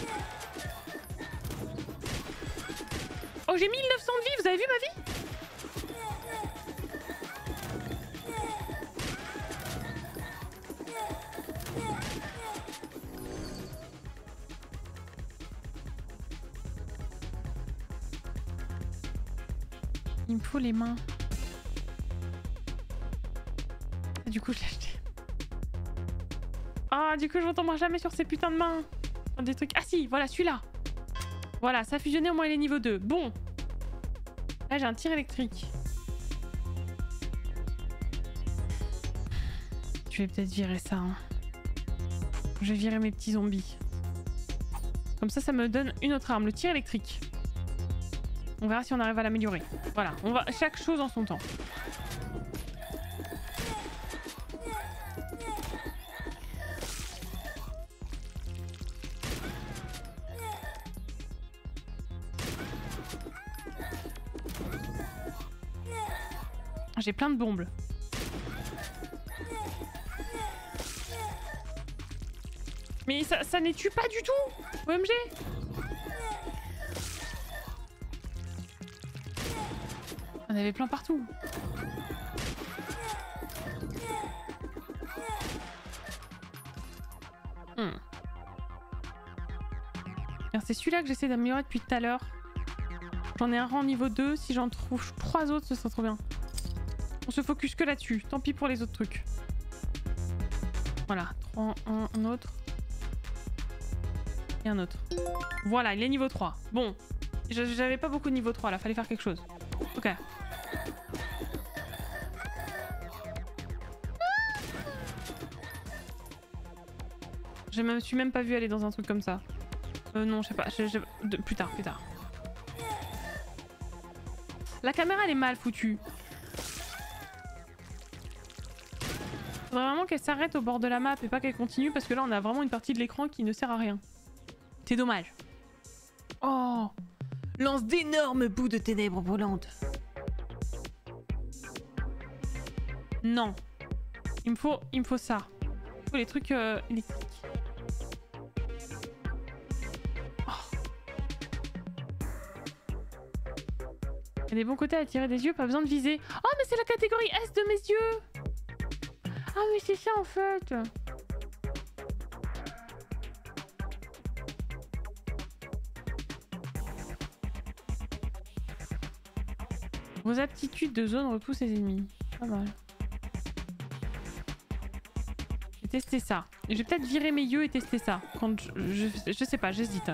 Oh, j'ai mille neuf cents de vie, vous avez vu ma vie? Il me faut les mains. Du coup, je l'ai acheté. Ah, du coup, je retomberai jamais sur ces putains de mains. Des trucs. Ah si, voilà, celui-là. Voilà, ça a fusionné, au moins il est niveau deux. Bon. Là, j'ai un tir électrique. Je vais peut-être virer ça. Hein. Je vais virer mes petits zombies. Comme ça, ça me donne une autre arme, le tir électrique. On verra si on arrive à l'améliorer. Voilà, on va chaque chose en son temps. J'ai plein de bombes. Mais ça, ça ne les tue pas du tout, O M G. On avait plein partout. Hmm. C'est celui-là que j'essaie d'améliorer depuis tout à l'heure. J'en ai un rang niveau deux. Si j'en trouve trois autres, ce serait trop bien. On se focus que là-dessus. Tant pis pour les autres trucs. Voilà. trois, un, un autre. Et un autre. Voilà, il est niveau trois. Bon. J'avais pas beaucoup de niveau trois là. Fallait faire quelque chose. Ok. Je me suis même pas vue aller dans un truc comme ça. Euh, non, je sais pas. Je, je... De... Plus tard, plus tard. La caméra, elle est mal foutue. Faudrait vraiment qu'elle s'arrête au bord de la map et pas qu'elle continue parce que là, on a vraiment une partie de l'écran qui ne sert à rien. C'est dommage. Oh! Lance d'énormes bouts de ténèbres volantes. Non. Il me faut, il me faut ça. Il me faut les trucs euh, électriques. Il y a des bons côtés à tirer des yeux, pas besoin de viser. Oh, mais c'est la catégorie S de mes yeux! Ah, mais c'est ça en fait! Vos aptitudes de zone repoussent les ennemis. Pas mal. Je vais tester ça. Et je vais peut-être virer mes yeux et tester ça. Quand je, je, je sais pas, j'hésite.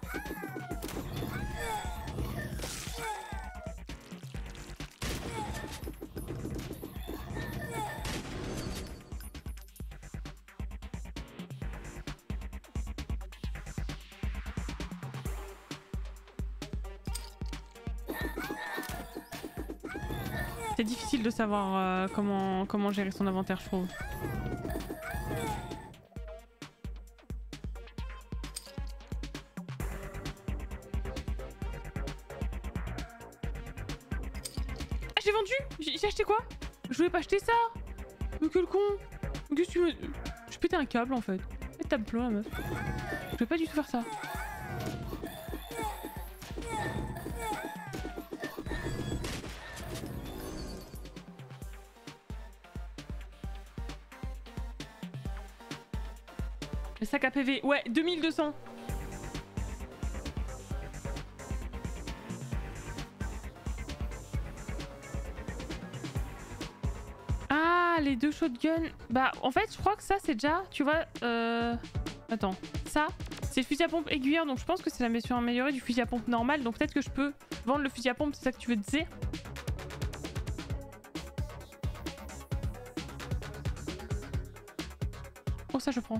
C'est difficile de savoir euh, comment, comment gérer son inventaire, je trouve. Ah, j'ai vendu! J'ai acheté quoi? Je voulais pas acheter ça! Mais quel con! Qu'est-ce que tu me... Je pétais un câble en fait. Et t'as plein la meuf. Je voulais pas du tout faire ça. Le sac à P V, ouais, deux mille deux cents. Ah, les deux shotguns. Bah, en fait, je crois que ça, c'est déjà, tu vois, euh... Attends, ça, c'est le fusil à pompe aiguilleur, donc je pense que c'est la version améliorée du fusil à pompe normal, donc peut-être que je peux vendre le fusil à pompe, c'est ça que tu veux dire? Oh, ça je prends.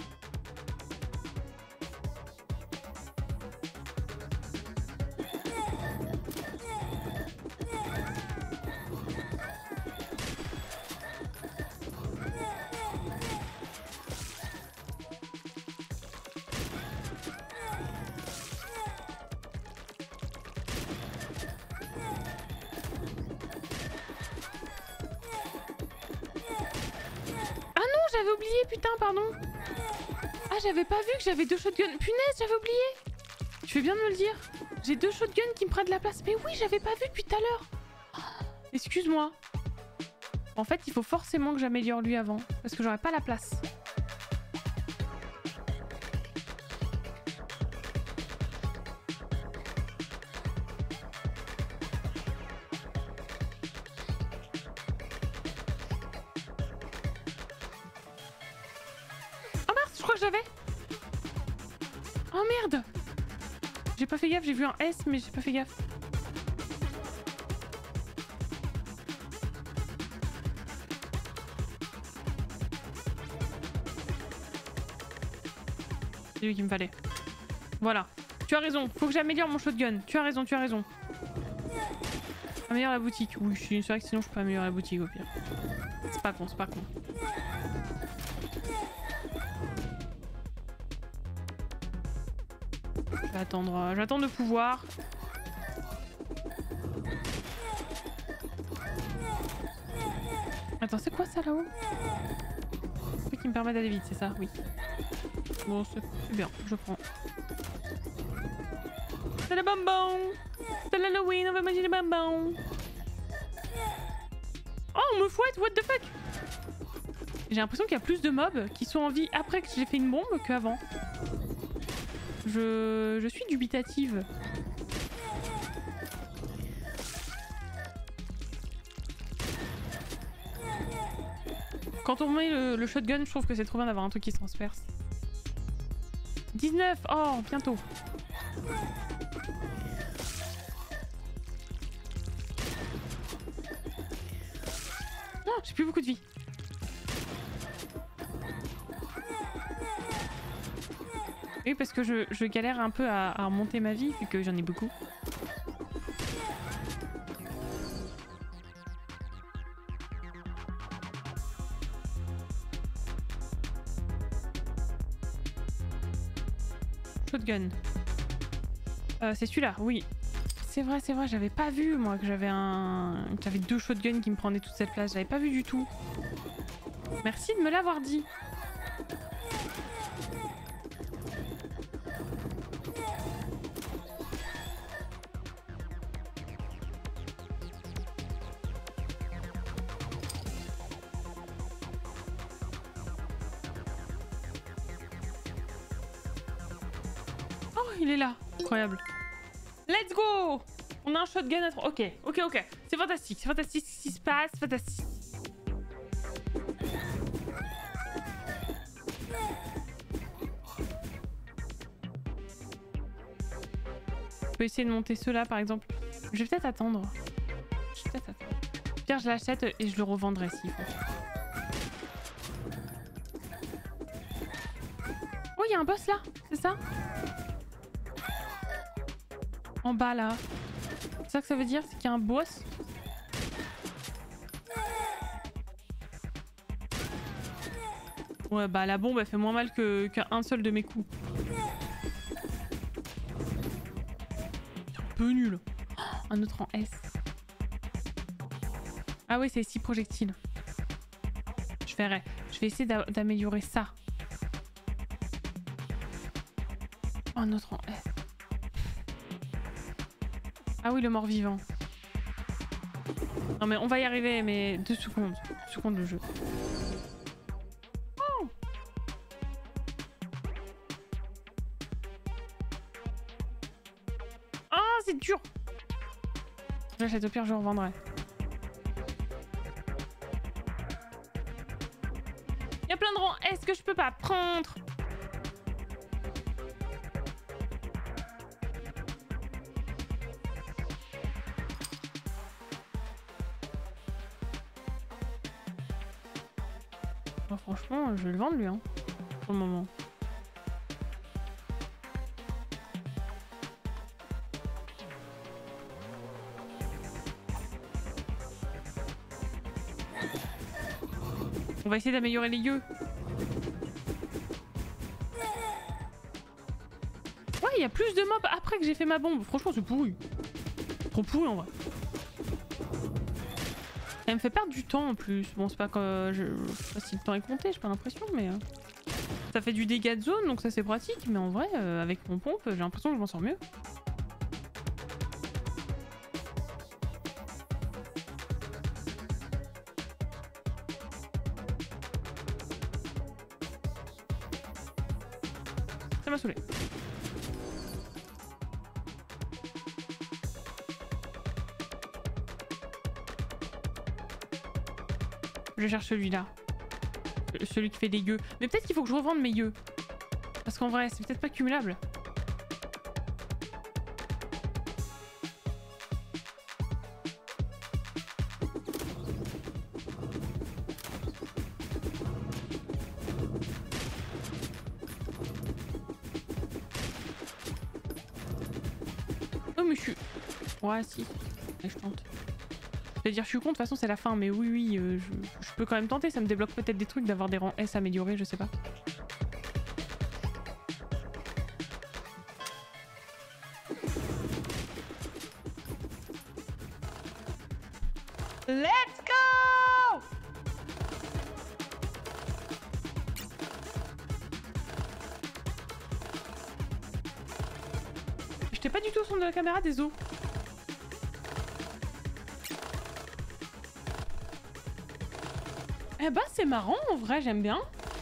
J'avais oublié, putain, pardon. Ah, j'avais pas vu que j'avais deux shotguns. Punaise, j'avais oublié. Tu fais bien de me le dire. J'ai deux shotguns qui me prennent de la place. Mais oui, j'avais pas vu depuis tout à l'heure. Oh, excuse-moi. En fait, il faut forcément que j'améliore lui avant. Parce que j'aurais pas la place. J'avais. Oh merde. J'ai pas fait gaffe, j'ai vu un S mais j'ai pas fait gaffe. C'est lui qu'il me fallait. Voilà. Tu as raison, faut que j'améliore mon shotgun. Tu as raison, tu as raison. Améliore la boutique. Oui, c'est vrai que sinon je peux améliorer la boutique au pire. C'est pas con, c'est pas con. Je vais attendre, j'attends de pouvoir. Attends, c'est quoi ça là-haut? Un truc qui me permet d'aller vite, c'est ça? Oui. Bon, c'est bien, je prends. C'est le bonbon! C'est l'Halloween, on va manger les bonbons! Oh, on me fouette, what the fuck? J'ai l'impression qu'il y a plus de mobs qui sont en vie après que j'ai fait une bombe qu'avant. Je... je suis dubitative. Quand on met le, le shotgun, je trouve que c'est trop bien d'avoir un truc qui se transperce. dix-neuf! Oh, bientôt. Non, j'ai plus beaucoup de vie. Oui, parce que je, je galère un peu à, à remonter ma vie, vu que j'en ai beaucoup. Shotgun. Euh, c'est celui-là, oui. C'est vrai, c'est vrai, j'avais pas vu, moi, que j'avais un... que j'avais deux shotguns qui me prenaient toute cette place. J'avais pas vu du tout. Merci de me l'avoir dit. Il est là, incroyable. Let's go! On a un shotgun à trois. Ok, ok, ok. C'est fantastique, c'est fantastique ce qui se passe, fantastique. Je peux essayer de monter ceux-là par exemple. Je vais peut-être attendre. Je vais peut-être attendre. Pire, je l'achète et je le revendrai s'il faut. Oh, il y a un boss là, c'est ça? En bas là. C'est ça que ça veut dire? C'est qu'il y a un boss? Ouais, bah la bombe elle fait moins mal que qu'un seul de mes coups. C'est un peu nul. Oh, un autre en S. Ah oui, c'est six projectiles. Je verrai. Je vais essayer d'améliorer ça. Oh, un autre en S. Ah oui, le mort-vivant. Non mais on va y arriver, mais deux secondes. Deux secondes le jeu. Oh, oh c'est dur. J'achète, au pire je revendrai. Il y a plein de rangs. Est-ce que je peux pas prendre? Franchement, je vais le vendre lui. Hein. pour le moment. On va essayer d'améliorer les yeux. Ouais, il y a plus de mobs après que j'ai fait ma bombe. Franchement, c'est pourri. Trop pourri en vrai. Elle me fait perdre du temps en plus. Bon, c'est pas que je... je sais pas si le temps est compté, j'ai pas l'impression, mais euh, ça fait du dégât de zone, donc ça c'est pratique. Mais en vrai, euh, avec mon pompe, j'ai l'impression que je m'en sors mieux. Ça m'a saoulé. Je cherche celui-là. Celui qui fait des yeux. Mais peut-être qu'il faut que je revende mes yeux. Parce qu'en vrai, c'est peut-être pas cumulable. Oh mais je suis... Ouais si. Allez, je tente. Je vais dire je suis con, de toute façon c'est la fin, mais oui oui, euh, je, je peux quand même tenter, ça me débloque peut-être des trucs d'avoir des rangs S améliorés, je sais pas. Let's go! J'étais pas du tout au centre de la caméra, désolé. Eh bah c'est marrant en vrai, j'aime bien.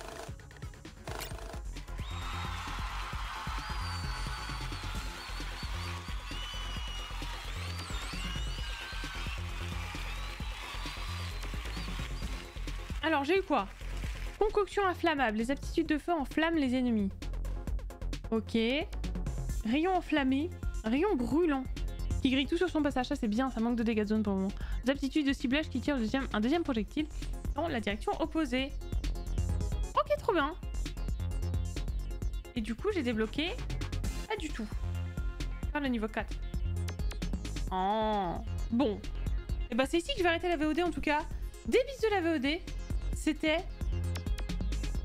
Alors j'ai eu quoi? Concoction inflammable, les aptitudes de feu enflamment les ennemis. Ok. Rayon enflammé, rayon brûlant. Qui grille tout sur son passage, ça c'est bien, ça manque de dégâts de zone pour le moment. Les aptitudes de ciblage qui tirent deuxième, un deuxième projectile dans la direction opposée. Ok, trop bien. Et du coup, j'ai débloqué... Pas du tout. Pas le niveau quatre. Oh. Bon. Et bah c'est ici que je vais arrêter la V O D en tout cas. Des bis de la V O D. C'était...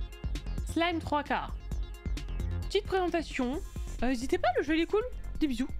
Slime trois quarts. Petite présentation. Euh, N'hésitez pas, le jeu il est cool. Des bisous.